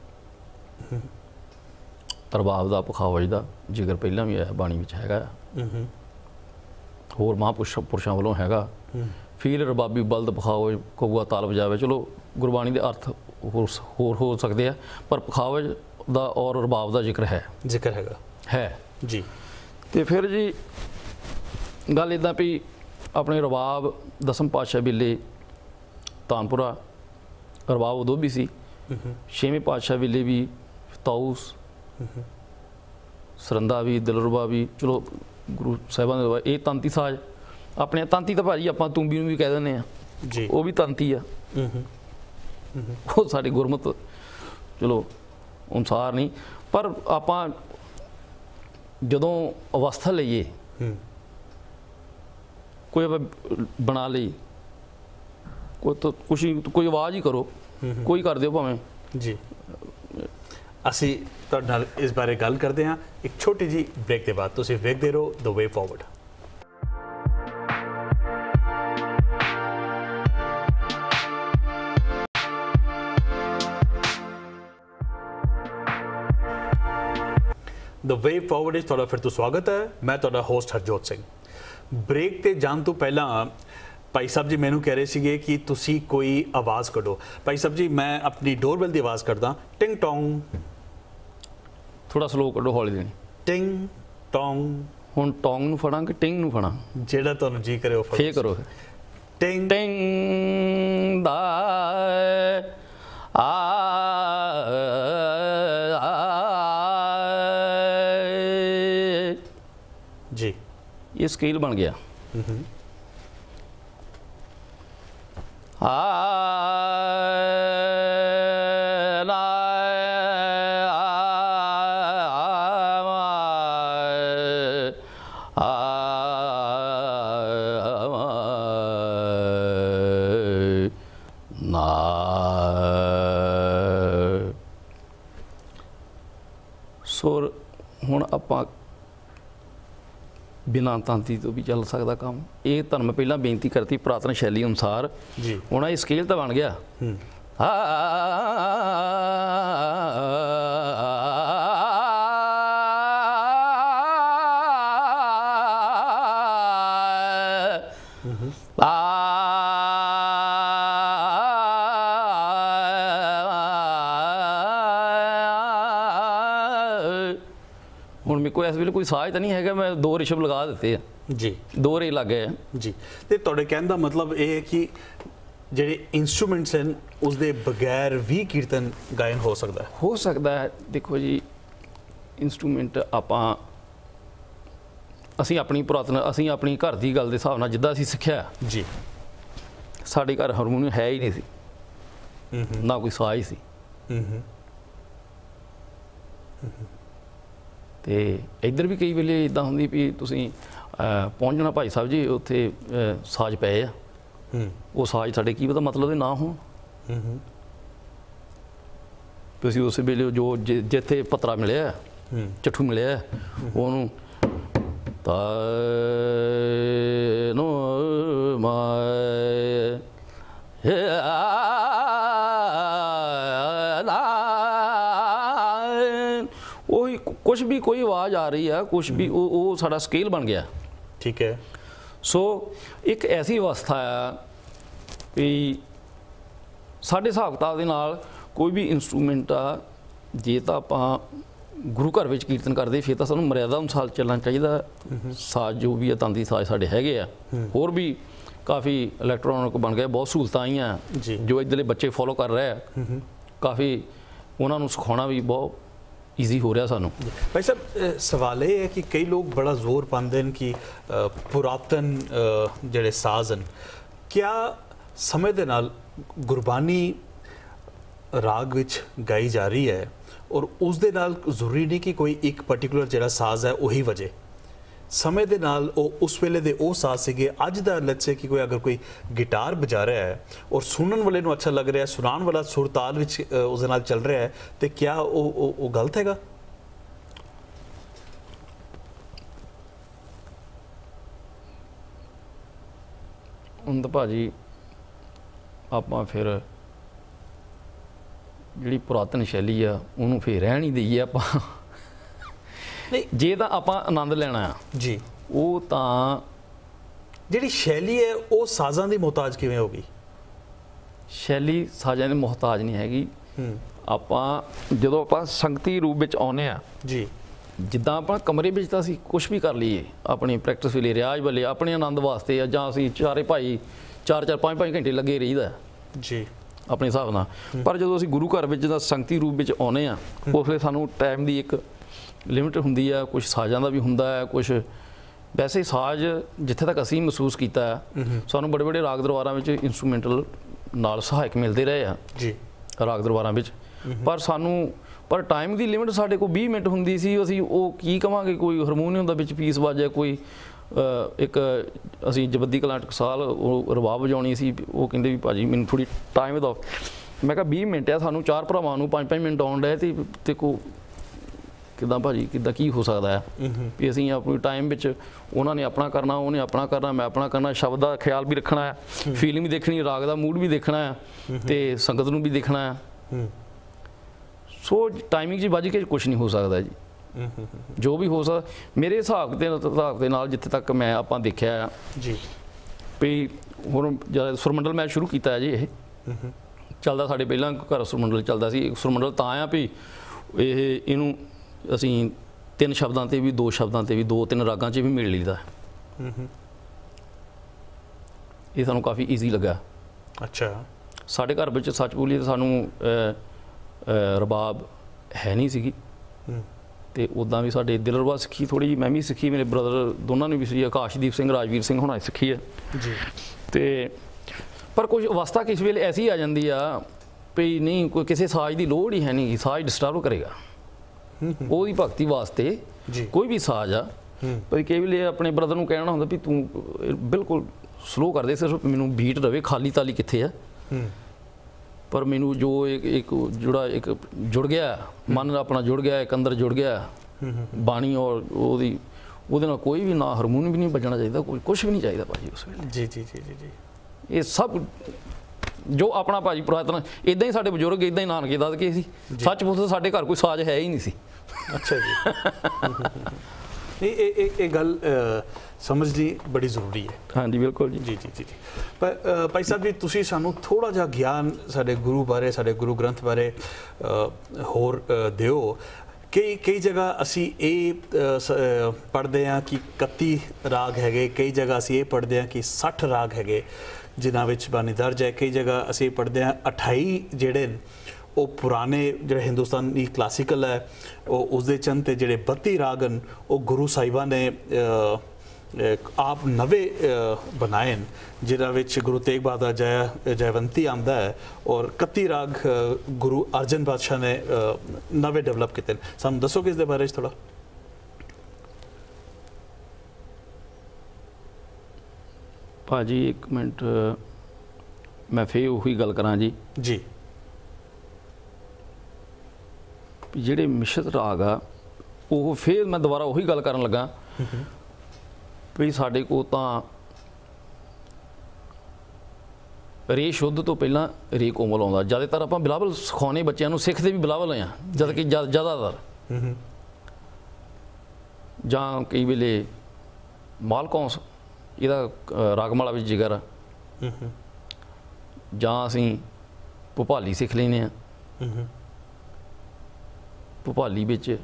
ਰਬਾਬ ਦਾ, ਪਖਾਵਜ ਦਾ ਜ਼ਿਕਰ ਪਹਿਲਾਂ ਵੀ ਆਇਆ, ਬਾਣੀ ਵਿੱਚ ਹੈਗਾ। ਹੋਰ ਮਹਾਂਪੁਰਸ਼ਾਂ ਵੱਲੋਂ ਹੈਗਾ। ਫੀਲ ਰਬਾਬੀ ਬਲਦ ਪਖਾਵਜ, ਕਊਆ ਤਾਲ ਵਜਾਵੇ। ਚਲੋ ਗੁਰਬਾਣੀ ਦੇ ਅਰਥ ਹੋਰ ਹੋ ਸਕਦੇ ਆ, ਪਰ ਪਖਾਵਜ ਦਾ ਔਰ ਰਬਾਬ ਦਾ ਜ਼ਿਕਰ ਹੈਗਾ ਜੀ। ਤੇ ਫਿਰ ਜੀ ਗੱਲ ਇੱਦਾਂ ਵੀ ਆਪਣੇ ਰਬਾਬ ਦਸਮ ਪਾਤਸ਼ਾਹ ਵੇਲੇ ਤਾਨਪੁਰਾ ਰਬਾਬ ਉਦੋਂ ਵੀ ਸੀ। ਛੇਵੇਂ ਪਾਤਸ਼ਾਹ ਵੇਲੇ ਵੀ ਤਾਊਸ, ਸਰੰਦਾ ਵੀ, ਦਿਲਰਬਾ ਵੀ, ਚਲੋ ਗੁਰੂ ਸਾਹਿਬਾਂ ਦੇ ਇਹ ਤਾਂਤੀ ਸਾਜ਼। ਆਪਣੇ ਤਾਂਤੀ ਤਾਂ ਭਾਜੀ ਆਪਾਂ ਤੂੰਬੀ ਨੂੰ ਵੀ ਕਹਿ ਦਿੰਦੇ ਆ ਜੀ, ਉਹ ਵੀ ਤਾਂਤੀ ਆ। ਉਹ ਸਾਡੇ ਗੁਰਮਤ ਚਲੋ ਅਨੁਸਾਰ ਨਹੀਂ, ਪਰ ਆਪਾਂ ਜਦੋਂ ਅਵਸਥਾ ਲਈਏ, ਕੋਈ ਬਣਾ ਲਈ, ਕੋਈ ਆਵਾਜ਼ ਹੀ ਕਰੋ, ਕੋਈ ਕਰ ਦਿਓ ਭਾਵੇਂ ਜੀ। ਅਸੀਂ ਤੁਹਾਡੇ ਨਾਲ ਇਸ ਬਾਰੇ ਗੱਲ ਕਰਦੇ ਹਾਂ ਇੱਕ ਛੋਟੀ ਜਿਹੀ ਬ੍ਰੇਕ ਦੇ ਬਾਅਦ। ਤੁਸੀਂ ਵੇਖਦੇ ਰਹੋ ਦ ਵੇ ਫਾਰਵਰਡ। ਦ ਵੇ ਫਾਰਵਰਡ ਵਿੱਚ ਤੁਹਾਡਾ ਫਿਰ ਤੋਂ ਸਵਾਗਤ ਹੈ। ਮੈਂ ਤੁਹਾਡਾ ਹੋਸਟ ਹਰਜੋਤ ਸਿੰਘ। ਬ੍ਰੇਕ ਤੇ ਜਾਣ ਤੋਂ ਪਹਿਲਾਂ ਭਾਈ ਸਾਹਿਬ ਜੀ ਮੈਨੂੰ ਕਹਿ ਰਹੇ ਸੀਗੇ ਕਿ ਤੁਸੀਂ ਕੋਈ ਆਵਾਜ਼ ਕੱਢੋ। ਭਾਈ ਸਾਹਿਬ ਜੀ ਮੈਂ ਆਪਣੀ ਡੋਰਬੈਲ ਦੀ ਆਵਾਜ਼ ਕਰਦਾ, ਟਿੰਗ ਟੋਂਗ। ਥੋੜਾ ਸਲੋ ਕੱਢੋ, ਹੌਲੀ ਦੇਣੀ। ਟਿੰਗ ਟੋਂਗ। ਹੁਣ ਟੋਂਗ ਨੂੰ ਫੜਾਂ ਕਿ ਟਿੰਗ ਨੂੰ ਫੜਾਂ? ਜਿਹੜਾ ਤੁਹਾਨੂੰ ਜੀ ਕਰੇ ਉਹ ਫੜੋ। ਫੇਰ ਕਰੋ। ਟਿੰਗ ਟਿੰਗ ਦਾ ਜੀ, ਇਹ ਸਕੇਲ ਬਣ ਗਿਆ। ਸੁਰ ਹੁਣ ਆਪਾਂ ਬਿਨਾਂ ਤਾਂਤੀ ਤੋਂ ਵੀ ਚੱਲ ਸਕਦਾ ਕੰਮ। ਇਹ ਤੁਹਾਨੂੰ ਮੈਂ ਪਹਿਲਾਂ ਬੇਨਤੀ ਕਰਤੀ ਪੁਰਾਤਨ ਸ਼ੈਲੀ ਅਨੁਸਾਰ ਜੀ। ਹੁਣ ਇਹ ਸਕੇਲ ਤਾਂ ਬਣ ਗਿਆ। ਹੁਣ ਮੇਰੇ ਕੋਲ ਇਸ ਵੇਲੇ ਕੋਈ ਸਾਜ਼ ਤਾਂ ਨਹੀਂ ਹੈਗਾ, ਮੈਂ 2 ਰਿਸ਼ਵ ਲਗਾ ਦਿੱਤੇ ਆ ਜੀ, 2 ਰੇ ਲੱਗ ਗਏ ਆ ਜੀ। ਤੇ ਤੁਹਾਡੇ ਕਹਿਣ ਦਾ ਮਤਲਬ ਇਹ ਹੈ ਕਿ ਜਿਹੜੇ ਇਨਸਟਰੂਮੈਂਟਸ ਹਨ ਉਸ ਦੇ ਬਗੈਰ ਵੀ ਕੀਰਤਨ ਗਾਇਨ ਹੋ ਸਕਦਾ ਹੈ? ਹੋ ਸਕਦਾ ਹੈ। ਦੇਖੋ ਜੀ, ਇਨਸਟਰੂਮੈਂਟ ਅਸੀਂ ਆਪਣੀ ਘਰ ਦੀ ਗੱਲ ਦੇ ਹਿਸਾਬ ਨਾਲ ਜਿੱਦਾਂ ਅਸੀਂ ਸਿੱਖਿਆ ਜੀ। ਸਾਡੇ ਘਰ ਹਾਰਮੋਨੀਅਮ ਹੈ ਹੀ ਨਹੀਂ ਸੀ, ਨਾ ਕੋਈ ਸਾਜ਼ ਸੀ। ਤੇ ਇੱਧਰ ਵੀ ਕਈ ਵੇਲੇ ਇਦਾਂ ਹੁੰਦੀ ਵੀ ਤੁਸੀਂ ਪਹੁੰਚਣਾ ਭਾਈ ਸਾਹਿਬ ਜੀ ਉੱਥੇ ਸਾਜ਼ ਪਏ ਆ, ਉਹ ਸਾਜ਼ ਸਾਡੇ ਕੀ ਪਤਾ ਮਤਲਬ ਦੇ ਨਾ ਹੋਣ। ਤੁਸੀਂ ਉਸ ਵੇਲੇ ਜੋ ਜਿੱਥੇ ਪੱਤਰਾ ਮਿਲਿਆ, ਚੱਠੂ ਮਿਲਿਆ, ਉਹਨੂੰ ਤੈਨੂੰ ਮੈਂ ਉਹੀ ਕੁਛ ਵੀ ਕੋਈ ਆਵਾਜ਼ ਆ ਰਹੀ ਹੈ, ਕੁਛ ਵੀ ਉਹ ਸਾਡਾ ਸਕੇਲ ਬਣ ਗਿਆ। ਠੀਕ ਹੈ। ਸੋ ਇੱਕ ਐਸੀ ਅਵਸਥਾ ਆ ਵੀ ਸਾਡੇ ਹਿਸਾਬ ਕਿਤਾਬ ਦੇ ਨਾਲ ਕੋਈ ਵੀ ਇਨਸਟਰੂਮੈਂਟ ਆ, ਜੇ ਤਾਂ ਆਪਾਂ ਗੁਰੂ ਘਰ ਵਿੱਚ ਕੀਰਤਨ ਕਰਦੇ ਫਿਰ ਤਾਂ ਸਾਨੂੰ ਮਰਿਆਦਾ ਅਨੁਸਾਰ ਚੱਲਣਾ ਚਾਹੀਦਾ। ਸਾਜ਼ ਜੋ ਵੀ ਆ, ਤਾਂਦੀ ਸਾਜ਼ ਸਾਡੇ ਹੈਗੇ ਆ, ਹੋਰ ਵੀ ਕਾਫੀ ਇਲੈਕਟ੍ਰੋਨਿਕ ਬਣ ਗਏ, ਬਹੁਤ ਸਹੂਲਤਾਂ ਆਈਆਂ ਜੋ ਇੱਧਰਲੇ ਬੱਚੇ ਫੋਲੋ ਕਰ ਰਹੇ ਆ। ਕਾਫੀ ਉਹਨਾਂ ਨੂੰ ਸਿਖਾਉਣਾ ਵੀ ਬਹੁਤ ਈਜ਼ੀ ਹੋ ਰਿਹਾ ਸਾਨੂੰ। ਭਾਈ ਸਾਹਿਬ, ਸਵਾਲ ਇਹ ਹੈ ਕਿ ਕਈ ਲੋਕ ਬੜਾ ਜ਼ੋਰ ਪਾਉਂਦੇ ਨੇ ਕਿ ਪੁਰਾਤਨ ਜਿਹੜੇ ਸਾਜ਼ ਹਨ, ਕਿਆ ਸਮੇਂ ਦੇ ਨਾਲ ਗੁਰਬਾਨੀ ਰਾਗ ਵਿੱਚ ਗਾਈ ਜਾ ਰਹੀ ਹੈ ਔਰ ਉਸ ਦੇ ਨਾਲ ਜ਼ਰੂਰੀ ਨਹੀਂ ਕਿ ਕੋਈ ਇੱਕ ਪਾਰਟਿਕੂਲਰ ਜਿਹੜਾ ਸਾਜ਼ ਹੈ ਉਹੀ ਵਜੇ। ਸਮੇਂ ਦੇ ਨਾਲ ਉਹ ਉਸ ਵੇਲੇ ਦੇ ਉਹ ਸਾਜ਼ ਸੀਗੇ, ਅੱਜ ਦਾ ਲੈਟਸ ਸੇ ਕਿ ਕੋਈ ਅਗਰ ਕੋਈ ਗਿਟਾਰ ਵਜਾ ਰਿਹਾ ਹੈ ਔਰ ਸੁਣਨ ਵਾਲੇ ਨੂੰ ਅੱਛਾ ਲੱਗ ਰਿਹਾ, ਸੁਣਾਉਣ ਵਾਲਾ ਸੁਰ ਤਾਲ ਵਿੱਚ ਉਸ ਦੇ ਨਾਲ ਚੱਲ ਰਿਹਾ ਹੈ, ਤੇ ਕਿਆ ਉਹ ਗਲਤ ਹੈਗਾ? ਹੁਣ ਤਾਂ ਭਾਜੀ ਆਪਾਂ ਫਿਰ ਜਿਹੜੀ ਪੁਰਾਤਨ ਸ਼ੈਲੀ ਆ ਉਹਨੂੰ ਫਿਰ ਰਹਿਣ ਹੀ ਦਈਏ ਆਪਾਂ। ਨਹੀਂ, ਜੇ ਤਾਂ ਆਪਾਂ ਆਨੰਦ ਲੈਣਾ ਆ ਜੀ, ਉਹ ਤਾਂ ਜਿਹੜੀ ਸ਼ੈਲੀ ਹੈ ਉਹ ਸਾਜ਼ਾਂ ਦੀ ਮੁਹਤਾਜ ਕਿਵੇਂ ਹੋ ਗਈ? ਸ਼ੈਲੀ ਸਾਜ਼ਾਂ ਦੀ ਮੁਹਤਾਜ ਨਹੀਂ ਹੈਗੀ। ਆਪਾਂ ਜਦੋਂ ਆਪਾਂ ਸੰਗਤੀ ਰੂਪ ਵਿੱਚ ਆਉਂਦੇ ਆ ਜੀ, ਜਿੱਦਾਂ ਆਪਾਂ ਕਮਰੇ ਵਿੱਚ ਤਾਂ ਅਸੀਂ ਕੁਛ ਵੀ ਕਰ ਲਈਏ, ਆਪਣੀ ਪ੍ਰੈਕਟਿਸ ਵੇਲੇ, ਰਿਆਜ਼ ਵੇਲੇ, ਆਪਣੇ ਆਨੰਦ ਵਾਸਤੇ ਆ, ਜਾਂ ਅਸੀਂ ਚਾਰੇ ਭਾਈ 4-4 5-5 ਘੰਟੇ ਲੱਗੇ ਰਹੀਦਾ ਜੀ ਆਪਣੇ ਹਿਸਾਬ ਨਾਲ। ਪਰ ਜਦੋਂ ਅਸੀਂ ਗੁਰੂ ਘਰ ਵਿੱਚ ਜਾਂ ਸੰਗਤੀ ਰੂਪ ਵਿੱਚ ਆਉਂਦੇ ਆ, ਉਸ ਵੇਲੇ ਸਾਨੂੰ ਟਾਈਮ ਦੀ ਇੱਕ ਲਿਮਿਟ ਹੁੰਦੀ ਆ, ਕੁਛ ਸਾਜ਼ਾਂ ਦਾ ਵੀ ਹੁੰਦਾ ਹੈ, ਕੁਛ ਵੈਸੇ ਸਾਜ਼ ਜਿੱਥੇ ਤੱਕ ਅਸੀਂ ਮਹਿਸੂਸ ਕੀਤਾ ਸਾਨੂੰ ਬੜੇ ਬੜੇ ਰਾਗ ਦਰਬਾਰਾਂ ਵਿੱਚ ਇੰਸਟਰੂਮੈਂਟਲ ਨਾਲ ਸਹਾਇਕ ਮਿਲਦੇ ਰਹੇ ਆ ਜੀ ਰਾਗ ਦਰਬਾਰਾਂ ਵਿੱਚ। ਪਰ ਟਾਈਮ ਦੀ ਲਿਮਿਟ ਸਾਡੇ ਕੋਲ 20 ਮਿੰਟ ਹੁੰਦੀ ਸੀ। ਅਸੀਂ ਉਹ ਕੀ ਕਵਾਂਗੇ, ਕੋਈ ਹਾਰਮੋਨੀਅਮ ਦਾ ਵਿੱਚ ਪੀਸ ਵੱਜਿਆ, ਕੋਈ ਇੱਕ ਅਸੀਂ ਜਬੱਦੀ ਕਲਾਂ ਟਕਸਾਲ ਉਹ ਰਬਾਬ ਵਜਾਉਣੀ ਸੀ, ਉਹ ਕਹਿੰਦੇ ਵੀ ਭਾਜੀ ਮੈਨੂੰ ਥੋੜ੍ਹੀ ਟਾਈਮ ਦਿਓ। ਮੈਂ ਕਿਹਾ 20 ਮਿੰਟ ਆ, ਸਾਨੂੰ 4 ਭਰਾਵਾਂ ਨੂੰ 5-5 ਮਿੰਟ ਆਉਣ ਡਏ ਤੇ ਕੋ ਕਿੱਦਾਂ ਭਾਜੀ, ਕਿੱਦਾਂ ਕੀ ਹੋ ਸਕਦਾ ਹੈ ਵੀ ਅਸੀਂ ਆਪਣੀ ਟਾਈਮ ਵਿੱਚ ਉਹਨਾਂ ਨੇ ਆਪਣਾ ਕਰਨਾ, ਉਹਨੇ ਆਪਣਾ ਕਰਨਾ, ਮੈਂ ਆਪਣਾ ਕਰਨਾ, ਸ਼ਬਦ ਦਾ ਖਿਆਲ ਵੀ ਰੱਖਣਾ ਹੈ, ਫੀਲਿੰਗ ਵੀ ਦੇਖਣੀ, ਰਾਗ ਦਾ ਮੂਡ ਵੀ ਦੇਖਣਾ ਹੈ, ਤੇ ਸੰਗਤ ਨੂੰ ਵੀ ਦੇਖਣਾ ਹੈ। ਸੋ ਟਾਈਮਿੰਗ 'ਚ ਵੱਜ ਕੇ ਕੁਛ ਨਹੀਂ ਹੋ ਸਕਦਾ ਜੀ। ਜੋ ਵੀ ਹੋ ਸਕਦਾ ਮੇਰੇ ਹਿਸਾਬ ਦੇ ਨਾਲ ਜਿੱਥੇ ਤੱਕ ਮੈਂ ਆਪਾਂ ਦੇਖਿਆ ਜੀ ਵੀ ਹੁਣ ਜਦ ਸੁਰਮੰਡਲ ਮੈਚ ਸ਼ੁਰੂ ਕੀਤਾ ਜੀ ਇਹ ਚੱਲਦਾ ਸਾਡੇ ਪਹਿਲਾਂ ਘਰ ਸੁਰਮੰਡਲ ਚੱਲਦਾ ਸੀ ਸੁਰਮੰਡਲ ਤਾਂ ਆ ਵੀ ਇਹਨੂੰ ਅਸੀਂ 3 ਸ਼ਬਦਾਂ ਤੇ ਵੀ 2 ਸ਼ਬਦਾਂ ਤੇ ਵੀ 2-3 ਰਾਗਾਂ 'ਚ ਵੀ ਮਿਲ ਲਈਦਾ ਇਹ ਸਾਨੂੰ ਕਾਫੀ ਈਜ਼ੀ ਲੱਗਾ ਅੱਛਾ ਸਾਡੇ ਘਰ ਵਿੱਚ ਸੱਚ ਬੋਲੀਏ ਤਾਂ ਸਾਨੂੰ ਰਬਾਬ ਹੈ ਨਹੀਂ ਸੀਗੀ ਤੇ ਉੱਦਾਂ ਵੀ ਸਾਡੇ ਦਿਲਰਬਾ ਸਿੱਖੀ ਥੋੜ੍ਹੀ ਜਿਹੀ ਮੈਂ ਵੀ ਸਿੱਖੀ ਮੇਰੇ ਬ੍ਰਦਰ ਦੋਨਾਂ ਨੇ ਵੀ ਸੀ ਆਕਾਸ਼ਦੀਪ ਸਿੰਘ ਰਾਜਵੀਰ ਸਿੰਘ ਹੁਣਾਂ ਸਿੱਖੀ ਹੈ ਜੀ ਤੇ ਪਰ ਕੁਝ ਅਵਸਥਾ ਕਿਸ ਵੇਲੇ ਐਸੀ ਆ ਜਾਂਦੀ ਆ ਵੀ ਨਹੀਂ ਕੋਈ ਕਿਸੇ ਸਾਜ਼ ਦੀ ਲੋੜ ਹੀ ਹੈ ਨਹੀਂ ਸਾਜ਼ ਡਿਸਟਰਬ ਕਰੇਗਾ ਉਹਦੀ ਭਗਤੀ ਵਾਸਤੇ ਕੋਈ ਵੀ ਸਾਜ਼ ਆ ਪਰ ਕਈ ਵੇਲੇ ਆਪਣੇ ਬ੍ਰਦਰ ਨੂੰ ਕਹਿਣਾ ਹੁੰਦਾ ਵੀ ਤੂੰ ਬਿਲਕੁਲ ਸਲੋ ਕਰਦੇ ਸਿਰਫ ਮੈਨੂੰ ਬੀਟ ਰਵੇ ਖਾਲੀ ਤਾਲੀ ਕਿੱਥੇ ਆ ਪਰ ਮੈਨੂੰ ਜੋ ਇੱਕ ਜੁੜ ਗਿਆ ਮਨ ਆਪਣਾ ਜੁੜ ਗਿਆ ਇੱਕ ਅੰਦਰ ਜੁੜ ਗਿਆ ਬਾਣੀ ਔਰ ਉਹਦੇ ਨਾਲ ਕੋਈ ਵੀ ਨਾ ਹਾਰਮੋਨੀਅਮ ਵੀ ਨਹੀਂ ਵੱਜਣਾ ਚਾਹੀਦਾ ਕੁਝ ਵੀ ਨਹੀਂ ਚਾਹੀਦਾ ਭਾਜੀ ਉਸ ਵੇਲੇ ਜੀ ਜੀ ਜੀ ਜੀ ਜੀ ਇਹ ਸਭ ਜੋ ਆਪਣਾ ਭਾਜੀ ਪੁਰਾਤਨ ਇਦਾਂ ਹੀ ਸਾਡੇ ਬਜ਼ੁਰਗ ਇਦਾਂ ਹੀ ਨਾਨਕੇ ਦਾਦਕੇ ਸੀ ਸੱਚ ਪੁੱਛੋ ਸਾਡੇ ਘਰ ਕੋਈ ਸਾਜ਼ ਹੈ ਹੀ ਨਹੀਂ ਸੀ ਅੱਛਾ ਜੀ ਇਹ ਗੱਲ ਸਮਝਣੀ ਬੜੀ ਜ਼ਰੂਰੀ ਹੈ ਹਾਂਜੀ ਬਿਲਕੁਲ ਜੀ ਜੀ ਜੀ ਜੀ ਪਰ ਭਾਈ ਸਾਹਿਬ ਜੀ ਤੁਸੀਂ ਸਾਨੂੰ ਥੋੜਾ ਜਿਹਾ ਗਿਆਨ ਸਾਡੇ ਗੁਰੂ ਬਾਰੇ ਸਾਡੇ ਗੁਰੂ ਗ੍ਰੰਥ ਬਾਰੇ ਹੋਰ ਦਿਓ ਕਈ ਜਗ੍ਹਾ ਅਸੀਂ ਇਹ ਪੜ੍ਹਦੇ ਹਾਂ ਕਿ 31 ਰਾਗ ਹੈਗੇ ਕਈ ਜਗ੍ਹਾ ਅਸੀਂ ਇਹ ਪੜ੍ਹਦੇ ਹਾਂ ਕਿ 60 ਰਾਗ ਹੈਗੇ ਜਿਨ੍ਹਾਂ ਵਿੱਚ ਬਾਣੀ ਦਰਜ ਹੈ ਕਈ ਜਗ੍ਹਾ ਅਸੀਂ ਪੜ੍ਹਦੇ ਹਾਂ 28 ਜਿਹੜੇ ਉਹ ਪੁਰਾਣੇ ਜਿਹੜੇ ਹਿੰਦੁਸਤਾਨੀ ਕਲਾਸੀਕਲ ਹੈ ਉਹ ਉਸਦੇ ਚੰਦ ਤੇ ਜਿਹੜੇ 32 ਰਾਗ ਹਨ ਉਹ ਗੁਰੂ ਸਾਹਿਬਾਂ ਨੇ ਆਪ ਨਵੇਂ ਬਣਾਏ ਜਿਨ੍ਹਾਂ ਵਿੱਚ ਗੁਰੂ ਤੇਗ ਬਹਾਦਰ ਜੈਵੰਤੀ ਆਉਂਦਾ ਹੈ ਔਰ 31 ਰਾਗ ਗੁਰੂ ਅਰਜਨ ਪਾਤਸ਼ਾਹ ਨੇ ਨਵੇਂ ਡਿਵੈਲਪ ਕੀਤੇ ਸਾਨੂੰ ਦੱਸੋਗੇ ਇਸ ਦੇ ਬਾਰੇ ਥੋੜਾ ਭਾਜੀ ਇੱਕ ਮਿੰਟ ਮੈਂ ਫੇਰ ਉਹੀ ਗੱਲ ਕਰਾਂ ਜੀ ਜੀ ਜਿਹੜੇ ਮਿਸ਼ਰਤ ਰਾਗ ਆ ਉਹ ਫੇਰ ਮੈਂ ਦੁਬਾਰਾ ਉਹੀ ਗੱਲ ਕਰਨ ਲੱਗਾ ਵੀ ਸਾਡੇ ਕੋਲ ਤਾਂ ਰੇ ਸ਼ੁੱਧ ਤੋਂ ਪਹਿਲਾਂ ਰੇ ਕੋਮਲ ਆਉਂਦਾ ਜ਼ਿਆਦਾਤਰ ਆਪਾਂ ਬਿਲਾਵਲ ਸਿਖਾਉਣੇ ਬੱਚਿਆਂ ਨੂੰ ਸਿੱਖਦੇ ਵੀ ਬਿਲਾਵਲ ਆ ਜਦ ਕਿ ਜ਼ਿਆਦਾਤਰ ਜਾਂ ਕਈ ਵੇਲੇ ਮਾਲਕੌਂਸ ਇਹਦਾ ਰਾਗਮਾਲਾ ਵਿੱਚ ਜਿਗਰ ਜਾਂ ਅਸੀਂ ਭੋਪਾਲੀ ਸਿੱਖ ਲੈਂਦੇ ਹਾਂ ਭੋਪਾਲੀ ਵਿੱਚ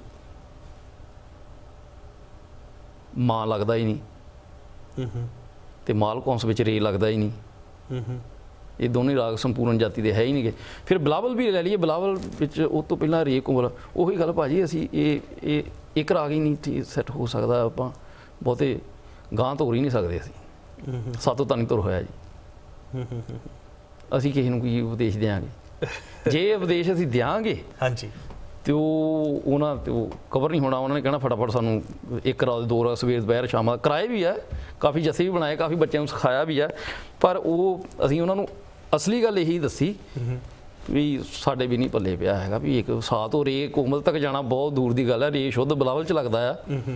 ਮਾਂ ਲੱਗਦਾ ਹੀ ਨਹੀਂ ਤੇ ਮਾਲਕੌਂਸ ਵਿੱਚ ਰੇ ਲੱਗਦਾ ਹੀ ਨਹੀਂ ਇਹ ਦੋਨੇ ਰਾਗ ਸੰਪੂਰਨ ਜਾਤੀ ਦੇ ਹੈ ਹੀ ਨਹੀਂਗੇ ਫਿਰ ਬਿਲਾਵਲ ਵੀ ਲੈ ਲਈਏ ਬਿਲਾਵਲ ਵਿੱਚ ਉਹ ਤੋਂ ਪਹਿਲਾਂ ਰੇ ਕੋਮਲ ਉਹੀ ਗੱਲ ਭਾਜੀ ਅਸੀਂ ਇਹ ਇੱਕ ਰਾਗ ਹੀ ਨਹੀਂ ਸੈੱਟ ਹੋ ਸਕਦਾ ਆਪਾਂ ਬਹੁਤੇ ਗਾਂ ਤੋਂ ਹੀ ਨਹੀਂ ਸਕਦੇ ਅਸੀਂ ਸਾਤੋਂ ਤਾਂ ਨਹੀਂ ਤੁਰ ਹੋਇਆ ਜੀ ਅਸੀਂ ਕਿਸੇ ਨੂੰ ਕੀ ਉਪਦੇਸ਼ ਦਿਆਂਗੇ ਜੇ ਉਪਦੇਸ਼ ਅਸੀਂ ਦਿਆਂਗੇ ਹਾਂਜੀ ਤੇ ਉਹਨਾਂ ਤੇ ਉਹ ਕਵਰ ਨਹੀਂ ਹੋਣਾ ਉਹਨਾਂ ਨੇ ਕਹਿਣਾ ਫਟਾਫਟ ਸਾਨੂੰ 1 ਰਾਤ 2 ਰਾਤ ਸਵੇਰ ਦੁਪਹਿਰ ਸ਼ਾਮਾਂ ਕਰਾਏ ਵੀ ਹੈ ਕਾਫੀ ਜੱਥੇ ਵੀ ਬਣਾਏ ਕਾਫੀ ਬੱਚਿਆਂ ਨੂੰ ਸਿਖਾਇਆ ਵੀ ਹੈ ਪਰ ਉਹ ਅਸੀਂ ਉਹਨਾਂ ਨੂੰ ਅਸਲੀ ਗੱਲ ਇਹੀ ਦੱਸੀ ਵੀ ਸਾਡੇ ਵੀ ਨਹੀਂ ਪੱਲੇ ਪਿਆ ਹੈਗਾ ਵੀ ਇੱਕ ਸਾਹ ਤੋਂ ਰੇ ਕੋਮਲ ਤੱਕ ਜਾਣਾ ਬਹੁਤ ਦੂਰ ਦੀ ਗੱਲ ਹੈ ਰੇ ਸ਼ੁੱਧ ਬਿਲਾਵਲ 'ਚ ਲੱਗਦਾ ਆ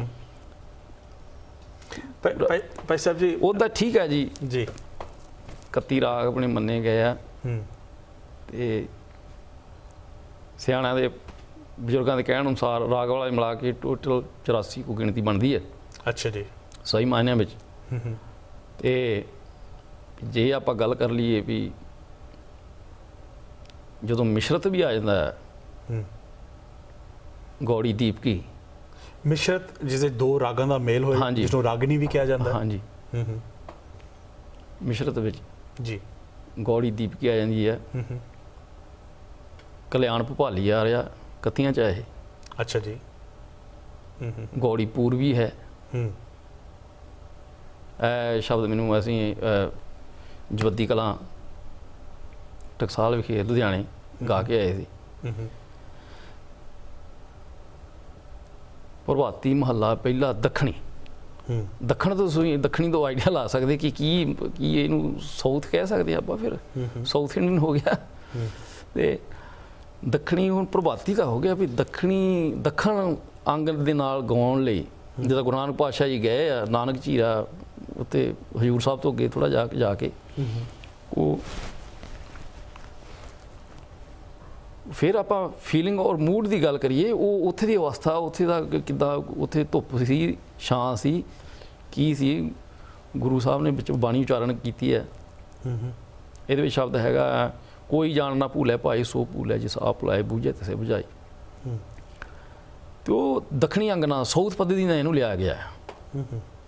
ਭਾਈ ਸਾਹਿਬ ਜੀ ਉਹਦਾ ਠੀਕ ਹੈ ਜੀ ਜੀ 31 ਰਾਗ ਆਪਣੇ ਮੰਨੇ ਗਏ ਆ ਤੇ ਸਿਆਣਿਆਂ ਦੇ ਬਜ਼ੁਰਗਾਂ ਦੇ ਕਹਿਣ ਅਨੁਸਾਰ ਰਾਗ ਵਾਲਾ ਮਿਲਾ ਕੇ ਟੋਟਲ 84 ਕੋ ਗਿਣਤੀ ਬਣਦੀ ਹੈ ਅੱਛਾ ਜੀ ਸਹੀ ਮਾਇਨਿਆਂ ਵਿੱਚ ਤੇ ਜੇ ਆਪਾਂ ਗੱਲ ਕਰ ਲਈਏ ਵੀ ਜਦੋਂ ਮਿਸ਼ਰਤ ਵੀ ਆ ਜਾਂਦਾ ਹੈ ਗੌੜੀ ਦੀਪਕੀ ਮਿਸ਼ਰਤ ਜਿਹਦੇ 2 ਰਾਗਾਂ ਦਾ ਮੇਲ ਹੋਇਆ ਜਿਸ ਨੂੰ ਰਾਗਨੀ ਵੀ ਕਿਹਾ ਜਾਂਦਾ ਹਾਂਜੀ ਮਿਸ਼ਰਤ ਵਿੱਚ ਜੀ ਗੌੜੀ ਦੀਪਕੀ ਆ ਜਾਂਦੀ ਹੈ ਕਲਿਆਣ ਭੋਪਾਲੀ ਆ ਰਿਹਾ 31 ਚ ਆ ਇਹ ਅੱਛਾ ਜੀ ਗੌੜੀ ਪੂਰਵੀ ਹੈ ਇਹ ਸ਼ਬਦ ਮੈਨੂੰ ਅਸੀਂ ਜਵੱਦੀ ਕਲਾਂ ਟਕਸਾਲ ਵਿਖੇ ਲੁਧਿਆਣੇ ਗਾ ਕੇ ਆਏ ਸੀ ਪ੍ਰਭਾਤੀ ਮਹੱਲਾ ਪਹਿਲਾ ਦੱਖਣੀ ਦੱਖਣ ਤੋਂ ਤੁਸੀਂ ਦੱਖਣੀ ਤੋਂ ਆਈਡੀਆ ਲਾ ਸਕਦੇ ਕਿ ਕੀ ਇਹਨੂੰ ਸਾਊਥ ਕਹਿ ਸਕਦੇ ਆਪਾਂ ਫਿਰ ਸਾਊਥ ਇੰਡੀਅਨ ਹੋ ਗਿਆ ਤੇ ਦੱਖਣੀ ਹੁਣ ਪ੍ਰਭਾਤੀ ਦਾ ਹੋ ਗਿਆ ਵੀ ਦੱਖਣ ਅੰਗ ਦੇ ਨਾਲ ਗਾਉਣ ਲਈ ਜਦੋਂ ਗੁਰੂ ਨਾਨਕ ਪਾਤਸ਼ਾਹ ਜੀ ਗਏ ਆ ਨਾਨਕ ਝੀਰਾ ਉੱਤੇ ਹਜ਼ੂਰ ਸਾਹਿਬ ਤੋਂ ਅੱਗੇ ਥੋੜਾ ਜਾ ਕੇ ਉਹ ਫਿਰ ਆਪਾਂ ਫੀਲਿੰਗ ਔਰ ਮੂਡ ਦੀ ਗੱਲ ਕਰੀਏ, ਉਹ ਉੱਥੇ ਦੀ ਅਵਸਥਾ, ਉੱਥੇ ਦਾ ਕਿੱਦਾਂ, ਉੱਥੇ ਧੁੱਪ ਸੀ, ਛਾਂ ਸੀ, ਕੀ ਸੀ। ਗੁਰੂ ਸਾਹਿਬ ਨੇ ਵਿੱਚ ਬਾਣੀ ਉਚਾਰਨ ਕੀਤੀ ਹੈ। ਇਹਦੇ ਵਿੱਚ ਸ਼ਬਦ ਹੈਗਾ, ਕੋਈ ਜਾਣ ਨਾ ਭੂਲੇ ਭਾਈ ਸੋ ਭੂਲੇ ਜਿਸ ਆਪ ਲਾਏ ਬੂਝੇ ਤਿਸੇ ਬੁਝਾਈ। ਤੇ ਉਹ ਦੱਖਣੀ ਅੰਗਨਾ ਸਾਊਥ ਪੱਧਤੀ ਨਾਲ ਇਹਨੂੰ ਲਿਆ ਗਿਆ ਹੈ।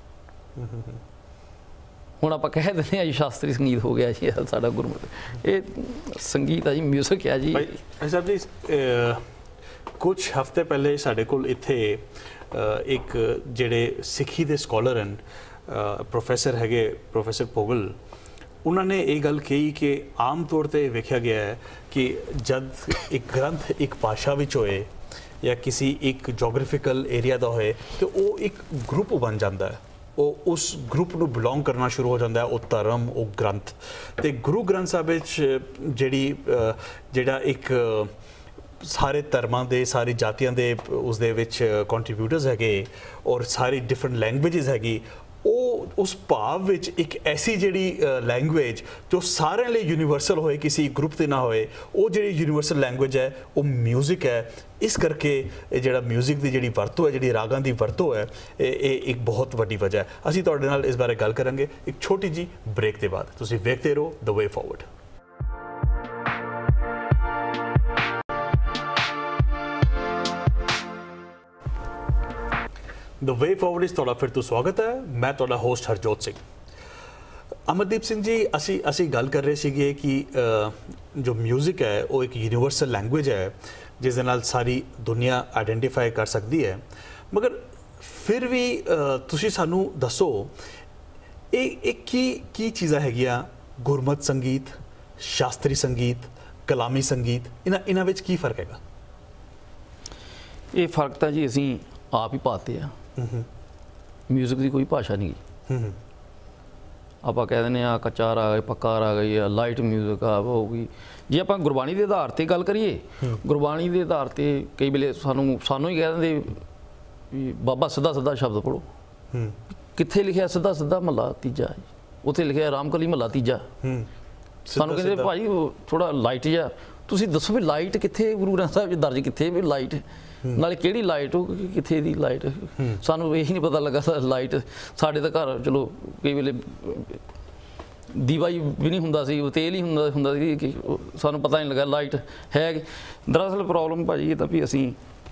ਹੁਣ ਆਪਾਂ ਕਹਿ ਦਿੰਦੇ ਹਾਂ ਜੀ ਸ਼ਾਸਤਰੀ ਸੰਗੀਤ ਹੋ ਗਿਆ ਜੀ ਸਾਡਾ ਗੁਰਮਤਿ। ਇਹ ਸੰਗੀਤ ਹੈ ਜੀ, ਮਿਊਜ਼ਿਕ ਹੈ ਜੀ। ਭਾਈ ਸਾਹਿਬ ਜੀ, ਕੁਝ ਹਫ਼ਤੇ ਪਹਿਲੇ ਸਾਡੇ ਕੋਲ ਇੱਥੇ ਇੱਕ ਜਿਹੜੇ ਸਿੱਖੀ ਦੇ ਸਕਾਲਰ ਹਨ, ਪ੍ਰੋਫੈਸਰ ਹੈਗੇ ਪ੍ਰੋਫੈਸਰ ਪੋਗਲ, ਉਹਨਾਂ ਨੇ ਇਹ ਗੱਲ ਕਹੀ ਕਿ ਆਮ ਤੌਰ 'ਤੇ ਵੇਖਿਆ ਗਿਆ ਹੈ ਕਿ ਜਦ ਇੱਕ ਗ੍ਰੰਥ ਇੱਕ ਭਾਸ਼ਾ ਵਿੱਚ ਹੋਏ ਜਾਂ ਕਿਸੇ ਇੱਕ ਜੋਗ੍ਰਾਫਿਕਲ ਏਰੀਆ ਦਾ ਹੋਏ ਤੇ ਉਹ ਇੱਕ ਗਰੁੱਪ ਬਣ ਜਾਂਦਾ ਹੈ, ਉਹ ਉਸ ਗਰੁੱਪ ਨੂੰ ਬਿਲੋਂਗ ਕਰਨਾ ਸ਼ੁਰੂ ਹੋ ਜਾਂਦਾ ਹੈ, ਉਹ ਧਰਮ, ਉਹ ਗ੍ਰੰਥ। ਤੇ ਗੁਰੂ ਗ੍ਰੰਥ ਸਾਹਿਬ ਵਿੱਚ ਜਿਹੜਾ ਇੱਕ ਸਾਰੇ ਧਰਮਾਂ ਦੇ, ਸਾਰੀ ਜਾਤੀਆਂ ਦੇ ਉਸ ਦੇ ਵਿੱਚ ਕੰਟਰੀਬਿਊਟਰਸ ਹੈਗੇ ਔਰ ਸਾਰੀ ਡਿਫਰੈਂਟ ਲੈਂਗੁਏਜਿਸ ਹੈਗੀ, ਉਹ ਉਸ ਭਾਵ ਵਿੱਚ ਇੱਕ ਐਸੀ ਜਿਹੜੀ ਲੈਂਗੁਏਜ ਜੋ ਸਾਰਿਆਂ ਲਈ ਯੂਨੀਵਰਸਲ ਹੋਏ, ਕਿਸੇ ਗਰੁੱਪ ਤੇ ਨਾ ਹੋਏ, ਉਹ ਜਿਹੜੀ ਯੂਨੀਵਰਸਲ ਲੈਂਗੁਏਜ ਹੈ ਉਹ ਮਿਊਜ਼ਿਕ ਹੈ। ਇਸ ਕਰਕੇ ਇਹ ਜਿਹੜਾ ਮਿਊਜ਼ਿਕ ਦੀ ਜਿਹੜੀ ਵਰਤੋਂ ਹੈ, ਜਿਹੜੀ ਰਾਗਾਂ ਦੀ ਵਰਤੋਂ ਹੈ, ਇਹ ਇੱਕ ਬਹੁਤ ਵੱਡੀ ਵਜ੍ਹਾ ਹੈ। ਅਸੀਂ ਤੁਹਾਡੇ ਨਾਲ ਇਸ ਬਾਰੇ ਗੱਲ ਕਰਾਂਗੇ ਇੱਕ ਛੋਟੀ ਜੀ ਬ੍ਰੇਕ ਦੇ ਬਾਅਦ। ਤੁਸੀਂ ਵੇਖਦੇ ਰਹੋ ਦ ਵੇ ਫਾਰਵਰਡ। ਦ ਵੇ ਫਾਰਵਰਡ ਇਸ ਤੁਹਾਡਾ ਫਿਰ ਤੋਂ ਸਵਾਗਤ ਹੈ। ਮੈਂ ਤੁਹਾਡਾ ਹੋਸਟ ਹਰਜੋਤ ਸਿੰਘ। ਅਮਰਦੀਪ ਸਿੰਘ ਜੀ, ਅਸੀਂ ਗੱਲ ਕਰ ਰਹੇ ਸੀਗੇ ਕਿ ਜੋ ਮਿਊਜ਼ਿਕ ਹੈ ਉਹ ਇੱਕ ਯੂਨੀਵਰਸਲ ਲੈਂਗੁਏਜ ਹੈ ਜਿਸ ਦੇ ਨਾਲ ਸਾਰੀ ਦੁਨੀਆ ਆਈਡੈਂਟੀਫਾਈ ਕਰ ਸਕਦੀ ਹੈ। ਮਗਰ ਫਿਰ ਵੀ ਤੁਸੀਂ ਸਾਨੂੰ ਦੱਸੋ ਇਹ ਕੀ ਚੀਜ਼ਾਂ ਹੈਗੀਆਂ, ਗੁਰਮਤ ਸੰਗੀਤ, ਸ਼ਾਸਤਰੀ ਸੰਗੀਤ, ਕਲਾਮੀ ਸੰਗੀਤ, ਇਹਨਾਂ ਵਿੱਚ ਕੀ ਫਰਕ ਹੈਗਾ? ਇਹ ਫਰਕ ਤਾਂ ਜੀ ਅਸੀਂ ਆਪ ਹੀ ਪਾਤੇ ਆ। ਮਿਊਜ਼ਿਕ ਦੀ ਕੋਈ ਭਾਸ਼ਾ ਨਹੀਂ ਗਈ। ਆਪਾਂ ਕਹਿ ਦਿੰਦੇ ਆ ਕੱਚਾ ਰਾਗ, ਪੱਕਾ ਰਾਗ ਹੈ, ਲਾਈਟ ਮਿਊਜ਼ਿਕ ਆ ਹੋ ਗਈ। ਜੇ ਆਪਾਂ ਗੁਰਬਾਣੀ ਦੇ ਆਧਾਰ ਤੇ ਗੱਲ ਕਰੀਏ, ਗੁਰਬਾਣੀ ਦੇ ਆਧਾਰ ਤੇ ਕਈ ਵੇਲੇ ਸਾਨੂੰ ਹੀ ਕਹਿ ਦਿੰਦੇ ਵੀ ਬਾਬਾ ਸਿੱਧਾ ਸਿੱਧਾ ਸ਼ਬਦ ਪੜ੍ਹੋ। ਕਿੱਥੇ ਲਿਖਿਆ ਸਿੱਧਾ ਸਿੱਧਾ ਮਹੱਲਾ ਤੀਜਾ, ਉੱਥੇ ਲਿਖਿਆ ਰਾਮਕਲੀ ਮਹੱਲਾ ਤੀਜਾ। ਸਾਨੂੰ ਕਹਿੰਦੇ ਭਾਈ ਥੋੜਾ ਲਾਈਟ ਜਿਹਾ, ਤੁਸੀਂ ਦੱਸੋ ਵੀ ਲਾਈਟ ਕਿੱਥੇ ਗੁਰੂ ਗ੍ਰੰਥ ਸਾਹਿਬ 'ਚ ਦਰਜ ਕਿੱਥੇ ਵੀ ਲਾਈਟ, ਨਾਲੇ ਕਿਹੜੀ ਲਾਈਟ, ਉਹ ਕਿੱਥੇ ਦੀ ਲਾਈਟ? ਸਾਨੂੰ ਇਹੀ ਨਹੀਂ ਪਤਾ ਲੱਗਾ ਲਾਈਟ। ਸਾਡੇ ਤਾਂ ਘਰ ਚਲੋ ਕਈ ਵੇਲੇ ਦੀਵਾ ਵੀ ਨਹੀਂ ਹੁੰਦਾ ਸੀ, ਤੇਲ ਹੀ ਹੁੰਦਾ ਸੀ ਕਿ ਸਾਨੂੰ ਪਤਾ ਨਹੀਂ ਲੱਗਾ ਲਾਈਟ ਹੈ। ਦਰਅਸਲ ਪ੍ਰੋਬਲਮ ਭਾਜੀ ਇਹ ਤਾਂ ਵੀ ਅਸੀਂ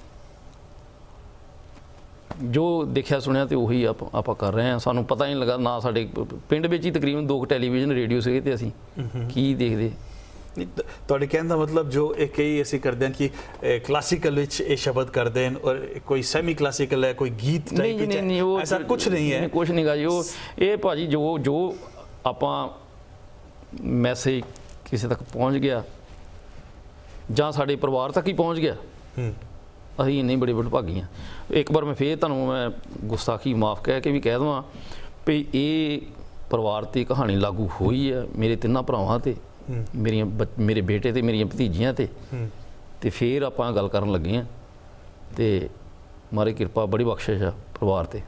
ਜੋ ਦੇਖਿਆ ਸੁਣਿਆ ਤੇ ਉਹੀ ਆਪਾਂ ਕਰ ਰਹੇ ਹਾਂ। ਸਾਨੂੰ ਪਤਾ ਹੀ ਨਹੀਂ ਲੱਗਾ ਨਾ। ਸਾਡੇ ਪਿੰਡ ਵਿੱਚ ਹੀ ਤਕਰੀਬਨ 2 ਟੈਲੀਵਿਜ਼ਨ ਰੇਡੀਓ ਸੀਗੇ ਤੇ ਅਸੀਂ ਕੀ ਦੇਖਦੇ। ਤੁਹਾਡੇ ਕਹਿਣ ਦਾ ਮਤਲਬ ਜੋ ਇਹ ਕਈ ਅਸੀਂ ਕਰਦੇ ਹਾਂ ਕਿ ਕਲਾਸੀਕਲ ਵਿੱਚ ਇਹ ਸ਼ਬਦ ਕਰਦੇ ਹਨ ਔਰ ਕੋਈ ਸੈਮੀ ਕਲਾਸੀਕਲ ਹੈ, ਕੋਈ ਗੀਤ ਟਾਈਪ ਵਿੱਚ ਹੈ, ਐਸਾ ਕੁਝ ਨਹੀਂ ਹੈ। ਕੁਝ ਨਹੀਂ ਗਾ ਜੀ। ਉਹ ਇਹ ਭਾਜੀ ਜੋ ਆਪਾਂ ਮੈਸੇਜ ਕਿਸੇ ਤੱਕ ਪਹੁੰਚ ਗਿਆ ਜਾਂ ਸਾਡੇ ਪਰਿਵਾਰ ਤੱਕ ਹੀ ਪਹੁੰਚ ਗਿਆ, ਅਸੀਂ ਇੰਨੇ ਬੜੇ ਵਡਭਾਗੀ ਹਾਂ। ਇੱਕ ਵਾਰ ਮੈਂ ਫੇਰ ਤੁਹਾਨੂੰ ਮੈਂ ਗੁਸਤਾਖੀ ਮਾਫ ਕਹਿ ਕੇ ਵੀ ਕਹਿ ਦੇਵਾਂ ਵੀ ਇਹ ਪਰਿਵਾਰ 'ਤੇ ਕਹਾਣੀ ਲਾਗੂ ਹੋਈ ਹੈ, ਮੇਰੇ 3 ਭਰਾਵਾਂ 'ਤੇ, ਮੇਰੇ ਬੇਟੇ ਤੇ ਮੇਰੀਆਂ ਭਤੀਜੀਆਂ ਤੇ ਫਿਰ ਆਪਾਂ ਗੱਲ ਕਰਨ ਲੱਗੇ ਹਾਂ ਤੇ ਮਾਰੀ ਕਿਰਪਾ, ਬੜੀ ਬਖਸ਼ਿਸ਼ ਆ ਪਰਿਵਾਰ ਤੇ।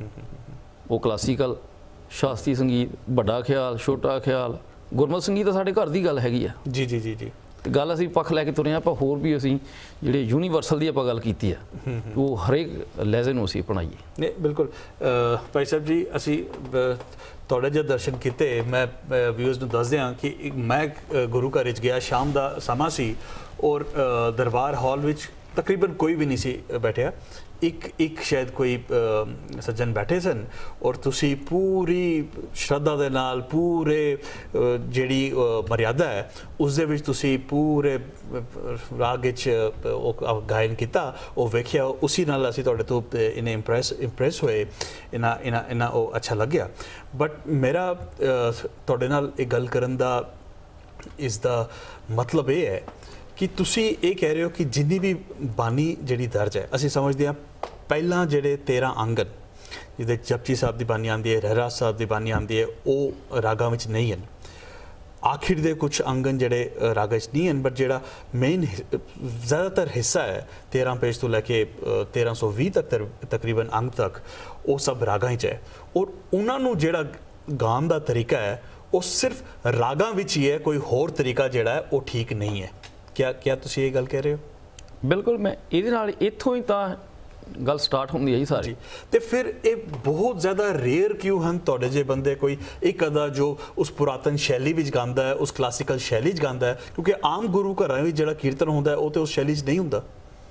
ਉਹ ਕਲਾਸੀਕਲ, ਸ਼ਾਸਤਰੀ ਸੰਗੀਤ, ਵੱਡਾ ਖਿਆਲ, ਛੋਟਾ ਖਿਆਲ, ਗੁਰਮਤਿ ਸੰਗੀਤ ਤਾਂ ਸਾਡੇ ਘਰ ਦੀ ਗੱਲ ਹੈਗੀ ਆ। ਜੀ ਜੀ ਜੀ ਜੀ। ਤੇ ਗੱਲ ਅਸੀਂ ਪੱਖ ਲੈ ਕੇ ਤੁਰੇ ਹਾਂ। ਆਪਾਂ ਹੋਰ ਵੀ ਅਸੀਂ ਜਿਹੜੇ ਯੂਨੀਵਰਸਲ ਦੀ ਆਪਾਂ ਗੱਲ ਕੀਤੀ ਆ, ਉਹ ਹਰੇਕ ਲਹਿਜ਼ੇ ਨੂੰ ਅਸੀਂ ਅਪਣਾਈਏ। ਨਹੀਂ ਬਿਲਕੁਲ ਭਾਈ ਸਾਹਿਬ ਜੀ, ਅਸੀਂ ਤੁਹਾਡੇ ਜੇ ਦਰਸ਼ਨ ਕੀਤੇ, ਮੈਂ ਵਿਊਜ਼ ਨੂੰ ਦੱਸ ਦਿਆਂ ਕਿ ਮੈਂ ਗੁਰੂ ਘਰ ਵਿੱਚ ਗਿਆ, ਸ਼ਾਮ ਦਾ ਸਮਾਂ ਸੀ ਔਰ ਦਰਬਾਰ ਹਾਲ ਵਿੱਚ ਤਕਰੀਬਨ ਕੋਈ ਵੀ ਨਹੀਂ ਸੀ ਬੈਠਿਆ। ਇੱਕ ਸ਼ਾਇਦ ਕੋਈ ਸੱਜਣ ਬੈਠੇ ਸਨ ਔਰ ਤੁਸੀਂ ਪੂਰੀ ਸ਼ਰਧਾ ਦੇ ਨਾਲ, ਪੂਰੇ ਜਿਹੜੀ ਮਰਿਆਦਾ ਹੈ ਉਸ ਦੇ ਵਿੱਚ ਤੁਸੀਂ ਪੂਰੇ ਰਾਗ ਵਿੱਚ ਉਹ ਗਾਇਨ ਕੀਤਾ, ਉਹ ਵੇਖਿਆ। ਉਸੀ ਨਾਲ ਅਸੀਂ ਤੁਹਾਡੇ ਤੋਂ ਇਹਨੇ ਇੰਪ੍ਰੈਸ ਹੋਏ, ਇਹਨਾਂ ਉਹ ਅੱਛਾ ਲੱਗਿਆ। ਬਟ ਮੇਰਾ ਤੁਹਾਡੇ ਨਾਲ ਇਹ ਗੱਲ ਕਰਨ ਦਾ ਇਸ ਦਾ ਮਤਲਬ ਇਹ ਹੈ ਕਿ ਤੁਸੀਂ ਇਹ ਕਹਿ ਰਹੇ ਹੋ ਕਿ ਜਿੰਨੀ ਵੀ ਬਾਣੀ ਜਿਹੜੀ ਦਰਜ ਹੈ, ਅਸੀਂ ਸਮਝਦੇ ਹਾਂ ਪਹਿਲਾਂ ਜਿਹੜੇ 13 ਅੰਗ ਜਿਹਦੇ ਜਪਜੀ ਸਾਹਿਬ ਦੀ ਬਾਣੀ ਆਉਂਦੀ ਹੈ, ਰਹਿਰਾਸ ਸਾਹਿਬ ਦੀ ਬਾਣੀ ਆਉਂਦੀ ਹੈ, ਉਹ ਰਾਗਾਂ ਵਿੱਚ ਨਹੀਂ ਹਨ। ਆਖਿਰ ਦੇ ਕੁਝ ਅੰਗਨ ਜਿਹੜੇ ਰਾਗਾਂ ਵਿੱਚ ਨਹੀਂ ਹਨ, ਬਟ ਜਿਹੜਾ ਮੇਨ ਜ਼ਿਆਦਾਤਰ ਹਿੱਸਾ ਹੈ 13 ਪੇਜ ਤੋਂ ਲੈ ਕੇ 1320 ਤੱਕ ਤਕਰੀਬਨ ਅੰਗ ਤੱਕ, ਉਹ ਸਭ ਰਾਗਾਂ ਵਿੱਚ ਹੈ। ਔਰ ਉਹਨਾਂ ਨੂੰ ਜਿਹੜਾ ਗਾਉਣ ਦਾ ਤਰੀਕਾ ਹੈ ਉਹ ਸਿਰਫ ਰਾਗਾਂ ਵਿੱਚ ਹੀ ਹੈ, ਕੋਈ ਹੋਰ ਤਰੀਕਾ ਜਿਹੜਾ ਹੈ ਉਹ ਠੀਕ ਨਹੀਂ ਹੈ। क्या तुसीं ये गल कह रहे हो? बिल्कुल, मैं ਇਹਦੇ ਨਾਲ ਇੱਥੋਂ ਹੀ ਤਾਂ ਗੱਲ ਸਟਾਰਟ ਹੁੰਦੀ ਹੈ ਜੀ ਸਾਰੀ। ਤੇ ਫਿਰ ਇਹ ਬਹੁਤ ਜ਼ਿਆਦਾ ਰੇਅਰ ਕਿਉਂ ਹਨ ਤੁਹਾਡੇ ਜੇ ਬੰਦੇ ਕੋਈ ਇੱਕ ਅਦਾ ਜੋ ਉਸ ਪੁਰਾਤਨ ਸ਼ੈਲੀ ਵਿੱਚ ਗਾਉਂਦਾ ਹੈ, ਉਸ ਕਲਾਸੀਕਲ ਸ਼ੈਲੀ 'ਚ ਗਾਉਂਦਾ ਹੈ? ਕਿਉਂਕਿ ਆਮ ਗੁਰੂ ਘਰਾਂ ਵਿੱਚ ਜਿਹੜਾ ਕੀਰਤਨ ਹੁੰਦਾ ਹੈ ਉਹ ਤੇ ਉਸ ਸ਼ੈਲੀ 'ਚ ਨਹੀਂ ਹੁੰਦਾ।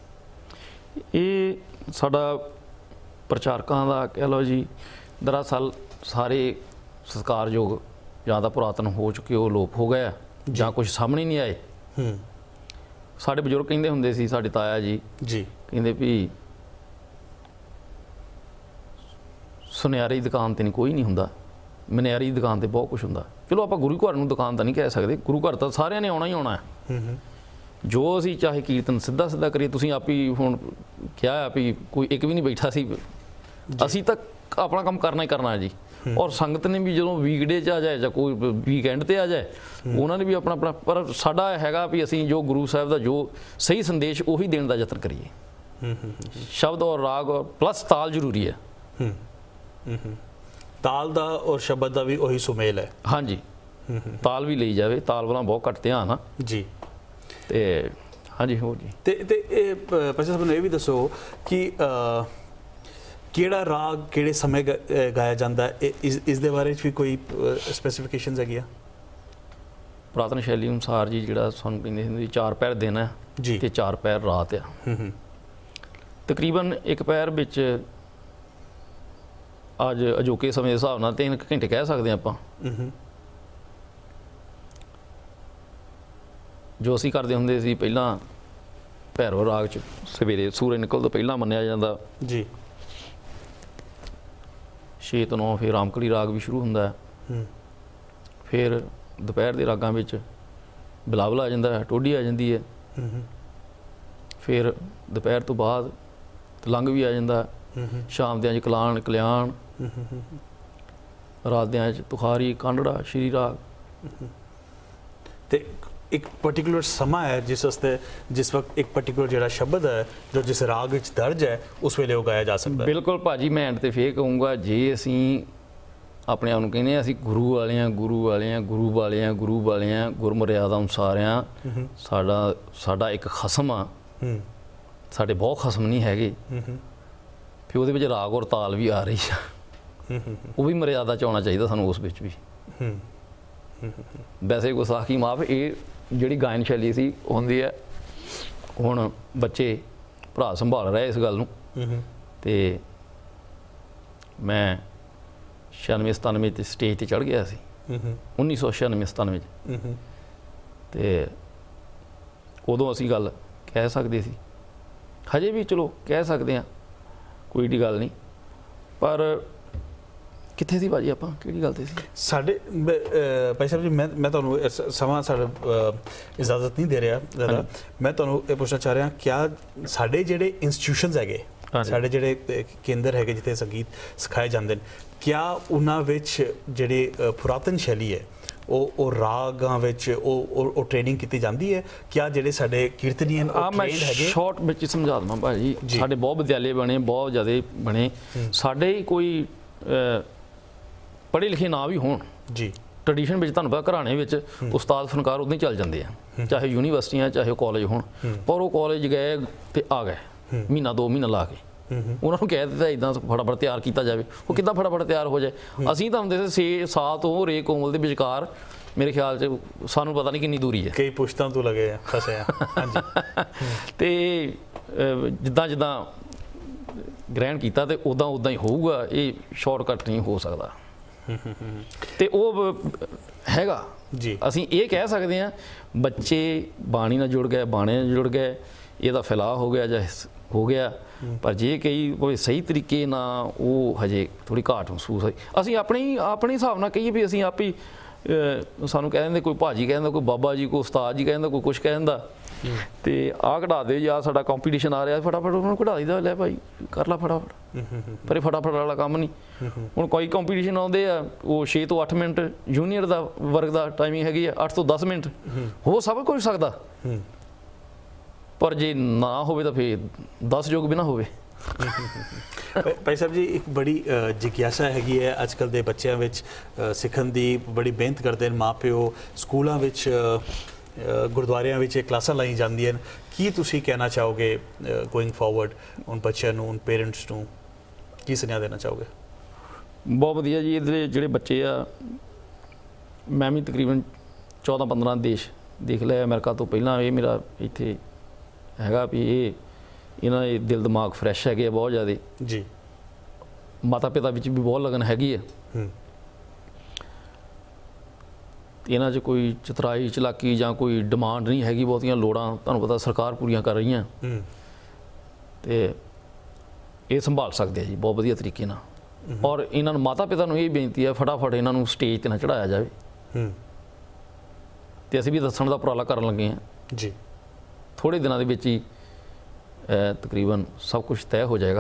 ਇਹ ਸਾਡਾ ਪ੍ਰਚਾਰਕਾਂ ਦਾ ਕਹਿ ਲਓ ਜੀ, ਦਰਅਸਲ ਸਾਰੇ ਸਤਿਕਾਰਯੋਗ ਜਾਂ ਤਾਂ ਪੁਰਾਤਨ ਹੋ ਚੁੱਕੇ ਉਹ ਲੋਪ ਹੋ ਗਏ ਆ ਜਾਂ ਕੁਝ ਸਾਹਮਣੇ ਨਹੀਂ ਆਏ। ਸਾਡੇ ਬਜ਼ੁਰਗ ਕਹਿੰਦੇ ਹੁੰਦੇ ਸੀ, ਸਾਡੇ ਤਾਇਆ ਜੀ ਕਹਿੰਦੇ ਵੀ ਸੁਨਿਆਰੇ ਦੀ ਦੁਕਾਨ ਤੇ ਨਹੀਂ ਕੋਈ ਨਹੀਂ ਹੁੰਦਾ, ਮਨਿਆਰੀ ਦੀ ਦੁਕਾਨ ਤੇ ਬਹੁਤ ਕੁਝ ਹੁੰਦਾ। ਚਲੋ ਆਪਾਂ ਗੁਰੂ ਘਰ ਨੂੰ ਦੁਕਾਨ ਤਾਂ ਨਹੀਂ ਕਹਿ ਸਕਦੇ, ਗੁਰੂ ਘਰ ਤਾਂ ਸਾਰਿਆਂ ਨੇ ਆਉਣਾ ਹੀ ਆਉਣਾ ਹੈ। ਜੋ ਅਸੀਂ ਚਾਹੇ ਕੀਰਤਨ ਸਿੱਧਾ ਸਿੱਧਾ ਕਰੀਏ, ਤੁਸੀਂ ਆਪ ਹੀ ਹੁਣ ਕਿਹਾ ਵੀ ਕੋਈ ਇੱਕ ਵੀ ਨਹੀਂ ਬੈਠਾ ਸੀ, ਅਸੀਂ ਤਾਂ ਆਪਣਾ ਕੰਮ ਕਰਨਾ ਹੀ ਕਰਨਾ ਹੈ ਜੀ। ਔਰ ਸੰਗਤ ਨੇ ਵੀ ਜਦੋਂ ਵੀਕਡੇ 'ਚ ਆ ਜਾਏ ਜਾਂ ਕੋਈ ਵੀਕਐਂਡ 'ਤੇ ਆ ਜਾਏ, ਉਹਨਾਂ ਨੇ ਵੀ ਆਪਣਾ ਆਪਣਾ, ਪਰ ਸਾਡਾ ਹੈਗਾ ਵੀ ਅਸੀਂ ਜੋ ਗੁਰੂ ਸਾਹਿਬ ਦਾ ਜੋ ਸਹੀ ਸੰਦੇਸ਼ ਉਹੀ ਦੇਣ ਦਾ ਯਤਨ ਕਰੀਏ। ਸ਼ਬਦ ਔਰ ਰਾਗ ਔਰ ਪਲੱਸ ਤਾਲ ਜ਼ਰੂਰੀ ਹੈ। ਤਾਲ ਦਾ ਔਰ ਸ਼ਬਦ ਦਾ ਵੀ ਉਹੀ ਸੁਮੇਲ ਹੈ। ਹਾਂਜੀ, ਤਾਲ ਵੀ ਲਈ ਜਾਵੇ, ਤਾਲ ਵਾਲਾ ਬਹੁਤ ਘੱਟ ਧਿਆਨ ਆ ਜੀ। ਤੇ ਹਾਂਜੀ ਹੋਰ ਜੀ। ਤੇ ਇਹ ਪਾਸ਼ਾ ਸਾਹਿਬ ਨੂੰ ਇਹ ਵੀ ਦੱਸੋ ਕਿ ਕਿਹੜਾ ਰਾਗ ਕਿਹੜੇ ਸਮੇਂ ਗਾਇਆ ਜਾਂਦਾ ਹੈ, ਇਸ ਦੇ ਬਾਰੇ 'ਚ ਵੀ ਕੋਈ ਸਪੈਸੀਫਿਕੇਸ਼ਨਸ ਹੈਗੀਆਂ? ਪੁਰਾਤਨ ਸ਼ੈਲੀ ਅਨੁਸਾਰ ਜੀ ਜਿਹੜਾ ਸਾਨੂੰ ਕਹਿੰਦੇ ਹੁੰਦੇ 4 ਪਹਿਰ ਦਿਨ ਹੈ ਜੀ ਤੇ 4 ਪਹਿਰ ਰਾਤ ਆ। ਤਕਰੀਬਨ ਇੱਕ ਪਹਿਰ ਵਿੱਚ ਅੱਜ ਅਜੋਕੇ ਸਮੇਂ ਦੇ ਹਿਸਾਬ ਨਾਲ 3 ਘੰਟੇ ਕਹਿ ਸਕਦੇ ਆਪਾਂ। ਜੋ ਅਸੀਂ ਕਰਦੇ ਹੁੰਦੇ ਸੀ ਪਹਿਲਾਂ, ਭੈਰਵ ਰਾਗ 'ਚ ਸਵੇਰੇ ਸੂਰਜ ਨਿਕਲਣ ਤੋਂ ਪਹਿਲਾਂ ਮੰਨਿਆ ਜਾਂਦਾ ਜੀ। 6 ਤੋਂ 9 ਫਿਰ ਰਾਮਕਲੀ ਰਾਗ ਵੀ ਸ਼ੁਰੂ ਹੁੰਦਾ ਹੈ। ਫਿਰ ਦੁਪਹਿਰ ਦੇ ਰਾਗਾਂ ਵਿੱਚ ਬਿਲਾਵਲ ਆ ਜਾਂਦਾ ਹੈ, ਟੋਡੀ ਆ ਜਾਂਦੀ ਹੈ। ਫਿਰ ਦੁਪਹਿਰ ਤੋਂ ਬਾਅਦ ਤਲੰਗ ਵੀ ਆ ਜਾਂਦਾ, ਸ਼ਾਮ ਦਿਆਂ 'ਚ ਕਲਿਆਣ, ਰਾਤ ਦਿਆਂ 'ਚ ਤੁਖਾਰੀ, ਕਾਂਡੜਾ, ਸ਼੍ਰੀ ਰਾਗ। ਤੇ ਇੱਕ ਪਾਰਟਿਕੂਲਰ ਸਮਾਂ ਹੈ ਜਿਸ ਵਕਤ ਇੱਕ ਪਾਰਟਿਕੂਲਰ ਜਿਹੜਾ ਸ਼ਬਦ ਹੈ ਜੋ ਜਿਸ ਰਾਗ ਵਿੱਚ ਦਰਜ ਹੈ ਉਸ ਵੇਲੇ ਉਹ ਗਾਇਆ ਜਾ ਸਕਦਾ ਹੈ। ਬਿਲਕੁਲ ਭਾਜੀ, ਮੈਂ ਐਂਡ ਤੇ ਫੇਰ ਕਹੂੰਗਾ, ਜੇ ਅਸੀਂ ਆਪਣੇ ਆਪ ਨੂੰ ਕਹਿੰਦੇ ਹਾਂ ਅਸੀਂ ਗੁਰੂ ਵਾਲੇ ਹਾਂ, ਗੁਰੂ ਵਾਲੇ ਹਾਂ, ਗੁਰੂ ਵਾਲੇ ਹਾਂ, ਗੁਰੂ ਵਾਲੇ ਹਾਂ, ਗੁਰਮਰਿਆਦਾ ਅਨੁਸਾਰ ਹਾਂ, ਸਾਡਾ ਇੱਕ ਖਸਮ ਆ, ਸਾਡੇ ਬਹੁਤ ਖਸਮ ਨਹੀਂ ਹੈਗੇ। ਫਿਰ ਉਹਦੇ ਵਿੱਚ ਰਾਗ ਔਰ ਤਾਲ ਵੀ ਆ ਰਹੀ ਆ, ਉਹ ਵੀ ਮਰਿਆਦਾ 'ਚ ਆਉਣਾ ਚਾਹੀਦਾ ਸਾਨੂੰ ਉਸ ਵਿੱਚ ਵੀ। ਵੈਸੇ ਗੁਸਾਖੀ ਮਾਫ, ਇਹ ਜਿਹੜੀ ਗਾਇਨ ਸ਼ੈਲੀ ਸੀ ਹੁੰਦੀ ਹੈ, ਹੁਣ ਬੱਚੇ ਭਰਾ ਸੰਭਾਲ ਰਹੇ ਇਸ ਗੱਲ ਨੂੰ। ਤੇ ਮੈਂ 96-97 'ਤੇ ਸਟੇਜ 'ਤੇ ਚੜ੍ਹ ਗਿਆ ਸੀ, 1996-97 'ਚ। ਤੇ ਉਦੋਂ ਅਸੀਂ ਗੱਲ ਕਹਿ ਸਕਦੇ ਸੀ, ਹਜੇ ਵੀ ਚਲੋ ਕਹਿ ਸਕਦੇ ਹਾਂ, ਕੋਈ ਏਡੀ ਗੱਲ ਨਹੀਂ। ਪਰ ਕਿੱਥੇ ਸੀ ਭਾਜੀ ਆਪਾਂ, ਕਿਹੜੀ ਗੱਲ 'ਤੇ ਸੀ? ਸਾਡੇ ਭਾਈ ਸਾਹਿਬ ਜੀ, ਮੈਂ ਤੁਹਾਨੂੰ ਸਮਾਂ ਸਾਡਾ ਇਜਾਜ਼ਤ ਨਹੀਂ ਦੇ ਰਿਹਾ ਜ਼ਿਆਦਾ। ਮੈਂ ਤੁਹਾਨੂੰ ਇਹ ਪੁੱਛਣਾ ਚਾਹ ਰਿਹਾ, ਕਿਆ ਸਾਡੇ ਜਿਹੜੇ ਇੰਸਟੀਟਿਊਸ਼ਨਸ ਹੈਗੇ, ਸਾਡੇ ਜਿਹੜੇ ਕੇਂਦਰ ਹੈਗੇ ਜਿੱਥੇ ਸੰਗੀਤ ਸਿਖਾਏ ਜਾਂਦੇ ਨੇ, ਕਿਆ ਉਹਨਾਂ ਵਿੱਚ ਜਿਹੜੇ ਪੁਰਾਤਨ ਸ਼ੈਲੀ ਹੈ ਉਹ ਰਾਗਾਂ ਵਿੱਚ ਉਹ ਟ੍ਰੇਨਿੰਗ ਕੀਤੀ ਜਾਂਦੀ ਹੈ? ਕਿਆ ਜਿਹੜੇ ਸਾਡੇ ਕੀਰਤਨੀਅਨ ਟ੍ਰੇਨਡ ਹੈਗੇ? ਸ਼ਾਰਟ ਵਿੱਚ ਸਮਝਾ ਦਵਾਂ ਭਾਜੀ, ਸਾਡੇ ਬਹੁਤ ਵਿਦਿਆਲੇ ਬਣੇ, ਬਹੁਤ ਜ਼ਿਆਦਾ ਬਣੇ। ਸਾਡੇ ਹੀ ਕੋਈ ਪੜ੍ਹੇ ਲਿਖੇ ਨਾ ਵੀ ਹੋਣ ਜੀ, ਟ੍ਰੈਡੀਸ਼ਨ ਵਿੱਚ ਤੁਹਾਨੂੰ ਪਤਾ ਘਰਾਣੇ ਵਿੱਚ ਉਸਤਾਦ ਫਨਕਾਰ ਉਦਾਂ ਹੀ ਚੱਲ ਜਾਂਦੇ ਆ, ਚਾਹੇ ਯੂਨੀਵਰਸਿਟੀਆਂ ਚਾਹੇ ਉਹ ਕਾਲਜ ਹੋਣ। ਪਰ ਉਹ ਕਾਲਜ ਗਏ ਤੇ ਆ ਗਏ ਮਹੀਨਾ 2 ਮਹੀਨਾ ਲਾ ਕੇ, ਉਹਨਾਂ ਨੂੰ ਕਹਿ ਦਿੱਤਾ ਇੱਦਾਂ ਫਟਾਫਟ ਤਿਆਰ ਕੀਤਾ ਜਾਵੇ। ਉਹ ਕਿੱਦਾਂ ਫਟਾਫਟ ਤਿਆਰ ਹੋ ਜਾਏ? ਅਸੀਂ ਤਾਂ ਹੁੰਦੇ ਸੀ 6 ਸਾਲ ਤੋਂ ਰੇ ਕੋਮਲ ਦੇ ਵਿਚਕਾਰ, ਮੇਰੇ ਖਿਆਲ 'ਚ ਸਾਨੂੰ ਪਤਾ ਨਹੀਂ ਕਿੰਨੀ ਦੂਰੀ ਹੈ, ਕਈ ਪੁਸ਼ਤਾਂ ਤੋਂ ਲੱਗੇ ਆ ਫਸੇ ਆ। ਤੇ ਜਿੱਦਾਂ ਜਿੱਦਾਂ ਗ੍ਰਹਿਣ ਕੀਤਾ ਤੇ ਉਦਾਂ ਹੀ ਹੋਊਗਾ, ਇਹ ਸ਼ਾਰਟਕਟ ਨਹੀਂ ਹੋ ਸਕਦਾ। ਤੇ ਉਹ ਹੈਗਾ ਜੀ, ਅਸੀਂ ਇਹ ਕਹਿ ਸਕਦੇ ਹਾਂ ਬੱਚੇ ਬਾਣੀ ਨਾਲ ਜੁੜ ਗਏ, ਬਾਣੇ ਨਾਲ ਜੁੜ ਗਏ, ਇਹਦਾ ਫੈਲਾਅ ਹੋ ਗਿਆ ਜਾਂ ਹੋ ਗਿਆ। ਪਰ ਜੇ ਕੋਈ ਸਹੀ ਤਰੀਕੇ ਨਾਲ ਉਹ ਹਜੇ ਥੋੜ੍ਹੀ ਘਾਟ ਮਹਿਸੂਸ ਹੋਈ, ਅਸੀਂ ਆਪਣੇ ਹਿਸਾਬ ਨਾਲ ਕਹੀਏ ਵੀ ਅਸੀਂ ਆਪ ਹੀ, ਸਾਨੂੰ ਕਹਿ ਦਿੰਦੇ, ਕੋਈ ਭਾਜੀ ਕਹਿ ਦਿੰਦਾ, ਕੋਈ ਬਾਬਾ ਜੀ, ਕੋਈ ਉਸਤਾਦ ਜੀ ਕਹਿ ਦਿੰਦਾ, ਕੋਈ ਕੁਛ ਕਹਿ ਦਿੰਦਾ, ਤੇ ਆਹ ਕਢਾ ਦੇ ਜਾਂ ਸਾਡਾ ਕੰਪੀਟੀਸ਼ਨ ਆ ਰਿਹਾ, ਫਟਾਫਟ ਉਹਨੂੰ ਕਢਾ ਦਈਦਾ, ਲੈ ਭਾਈ ਕਰ ਲਾ ਫਟਾਫਟ। ਪਰ ਇਹ ਫਟਾਫਟ ਵਾਲਾ ਕੰਮ ਨਹੀਂ। ਹੁਣ ਕੋਈ ਕੰਪੀਟੀਸ਼ਨ ਆਉਂਦੇ ਆ, ਉਹ 6 ਤੋਂ 8 ਮਿੰਟ ਜੂਨੀਅਰ ਦਾ ਵਰਗ ਦਾ ਟਾਈਮਿੰਗ ਹੈਗੀ ਆ, 8 ਤੋਂ 10 ਮਿੰਟ ਹੋ ਸਭ ਕੁਝ ਸਕਦਾ। ਪਰ ਜੇ ਨਾ ਹੋਵੇ ਤਾਂ ਫਿਰ 10 ਯੋਗ ਵੀ ਨਾ ਹੋਵੇ। ਭਾਈ ਸਾਹਿਬ ਜੀ, ਇੱਕ ਬੜੀ ਜਿਗਿਆਸਾ ਹੈਗੀ ਹੈ ਅੱਜ ਕੱਲ੍ਹ ਦੇ ਬੱਚਿਆਂ ਵਿੱਚ ਸਿੱਖਣ ਦੀ, ਬੜੀ ਮਿਹਨਤ ਕਰਦੇ ਨੇ ਮਾਂ ਪਿਓ, ਸਕੂਲਾਂ ਵਿੱਚ ਗੁਰਦੁਆਰਿਆਂ ਵਿੱਚ ਇਹ ਕਲਾਸਾਂ ਲਾਈ ਜਾਂਦੀਆਂ ਨੇ, ਕੀ ਤੁਸੀਂ ਕਹਿਣਾ ਚਾਹੋਗੇ ਗੋਇੰਗ ਫਾਰਵਰਡ ਹੁਣ ਬੱਚਿਆਂ ਨੂੰ, ਹੁਣ ਪੇਰੈਂਟਸ ਨੂੰ ਕੀ ਸੁਨੇਹਾ ਦੇਣਾ ਚਾਹੋਗੇ? ਬਹੁਤ ਵਧੀਆ ਜੀ। ਇਹਦੇ ਜਿਹੜੇ ਬੱਚੇ ਆ, ਮੈਂ ਵੀ ਤਕਰੀਬਨ 14-15 ਦੇਸ਼ ਦੇਖ ਲਿਆ ਅਮਰੀਕਾ ਤੋਂ ਪਹਿਲਾਂ। ਇਹ ਮੇਰਾ ਇੱਥੇ ਹੈਗਾ ਵੀ ਇਹਨਾਂ ਦੇ ਦਿਲ ਦਿਮਾਗ ਫਰੈਸ਼ ਹੈਗੇ ਆ ਬਹੁਤ ਜ਼ਿਆਦਾ ਜੀ। ਮਾਤਾ ਪਿਤਾ ਵਿੱਚ ਵੀ ਬਹੁਤ ਲਗਨ ਹੈਗੀ ਆ। ਇਹਨਾਂ 'ਚ ਕੋਈ ਚਤਰਾਈ ਚਲਾਕੀ ਜਾਂ ਕੋਈ ਡਿਮਾਂਡ ਨਹੀਂ ਹੈਗੀ, ਬਹੁਤੀਆਂ ਲੋੜਾਂ ਤੁਹਾਨੂੰ ਪਤਾ ਸਰਕਾਰ ਪੂਰੀਆਂ ਕਰ ਰਹੀਆਂ ਤੇ ਇਹ ਸੰਭਾਲ ਸਕਦੇ ਆ ਜੀ ਬਹੁਤ ਵਧੀਆ ਤਰੀਕੇ ਨਾਲ। ਔਰ ਇਹਨਾਂ ਨੂੰ ਮਾਤਾ ਪਿਤਾ ਨੂੰ ਇਹ ਬੇਨਤੀ ਹੈ ਫਟਾਫਟ ਇਹਨਾਂ ਨੂੰ ਸਟੇਜ 'ਤੇ ਨਾ ਚੜਾਇਆ ਜਾਵੇ ਤੇ ਅਸੀਂ ਵੀ ਦੱਸਣ ਦਾ ਉਪਰਾਲਾ ਕਰਨ ਲੱਗੇ ਹਾਂ ਜੀ। ਥੋੜ੍ਹੇ ਦਿਨਾਂ ਦੇ ਵਿੱਚ ਹੀ ਤਕਰੀਬਨ ਸਭ ਕੁਝ ਤੈਅ ਹੋ ਜਾਏਗਾ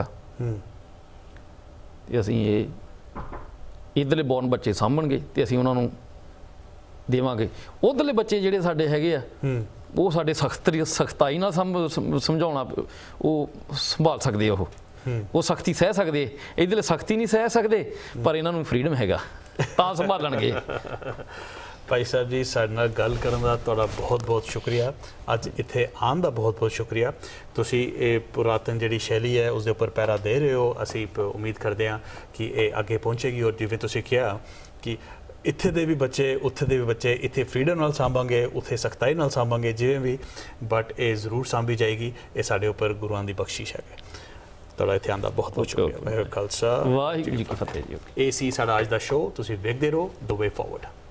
ਤੇ ਅਸੀਂ ਇਹ ਇੱਧਰਲੇ ਬੌਰਨ ਬੱਚੇ ਸਾਂਭਣਗੇ ਤੇ ਅਸੀਂ ਉਹਨਾਂ ਨੂੰ ਦੇਵਾਂਗੇ। ਉੱਧਰਲੇ ਬੱਚੇ ਜਿਹੜੇ ਸਾਡੇ ਹੈਗੇ ਆ ਉਹ ਸਾਡੇ ਸਖਤਾਈ ਨਾਲ ਸਮਝਾਉਣਾ ਉਹ ਸੰਭਾਲ ਸਕਦੇ ਉਹ ਸਖਤੀ ਸਹਿ ਸਕਦੇ। ਇੱਧਰਲੇ ਸਖਤੀ ਨਹੀਂ ਸਹਿ ਸਕਦੇ ਪਰ ਇਹਨਾਂ ਨੂੰ ਫਰੀडम ਹੈਗਾ ਤਾਂ ਸੰਭਾਲਣਗੇ। ਭਾਈ ਸਾਹਿਬ ਜੀ, ਸਾਡੇ ਨਾਲ ਗੱਲ ਕਰਨ ਦਾ ਤੁਹਾਡਾ ਬਹੁਤ ਬਹੁਤ ਸ਼ੁਕਰੀਆ। ਅੱਜ ਇੱਥੇ ਆਉਣ ਦਾ ਬਹੁਤ ਬਹੁਤ ਸ਼ੁਕਰੀਆ। ਤੁਸੀਂ ਇਹ ਪੁਰਾਤਨ ਜਿਹੜੀ ਸ਼ੈਲੀ ਹੈ ਉਸ ਦੇ ਉੱਪਰ ਪਹਿਰਾ ਦੇ ਰਹੇ ਹੋ। ਅਸੀਂ ਉਮੀਦ ਕਰਦੇ ਹਾਂ ਕਿ ਇਹ ਅੱਗੇ ਪਹੁੰਚੇਗੀ ਔਰ ਜਿਵੇਂ ਤੁਸੀਂ ਕਿਹਾ ਕਿ ਇੱਥੇ ਦੇ ਵੀ ਬੱਚੇ, ਉੱਥੇ ਦੇ ਵੀ ਬੱਚੇ, ਇੱਥੇ ਫਰੀडम ਨਾਲ ਸਾਂਭਾਂਗੇ, ਉੱਥੇ ਸਖਤਾਈ ਨਾਲ ਸਾਂਭਾਂਗੇ ਜਿਵੇਂ ਵੀ, ਬਟ ਇਹ ਜ਼ਰੂਰ ਸਾਂਭੀ ਜਾਏਗੀ। ਇਹ ਸਾਡੇ ਉੱਪਰ ਗੁਰੂਆਂ ਦੀ ਬਖਸ਼ਿਸ਼ ਹੈ। ਤੁਹਾਡਾ ਇੱਥੇ ਆਉਣ ਦਾ ਬਹੁਤ ਬਹੁਤ ਸ਼ੁਕਰੀਆ। ਵਾਹਿਗੁਰੂ ਖਾਲਸਾ, ਵਾਹਿਗੁਰੂ ਜੀ ਕੀ ਫਤਿਹ ਜੀ। ਇਹ ਸੀ ਸਾਡਾ ਅੱਜ ਦਾ ਸ਼ੋਅ। ਤੁਸੀਂ ਵੇਖਦੇ ਰਹੋ ਦ ਵੇ ਫਾਰਵਰਡ।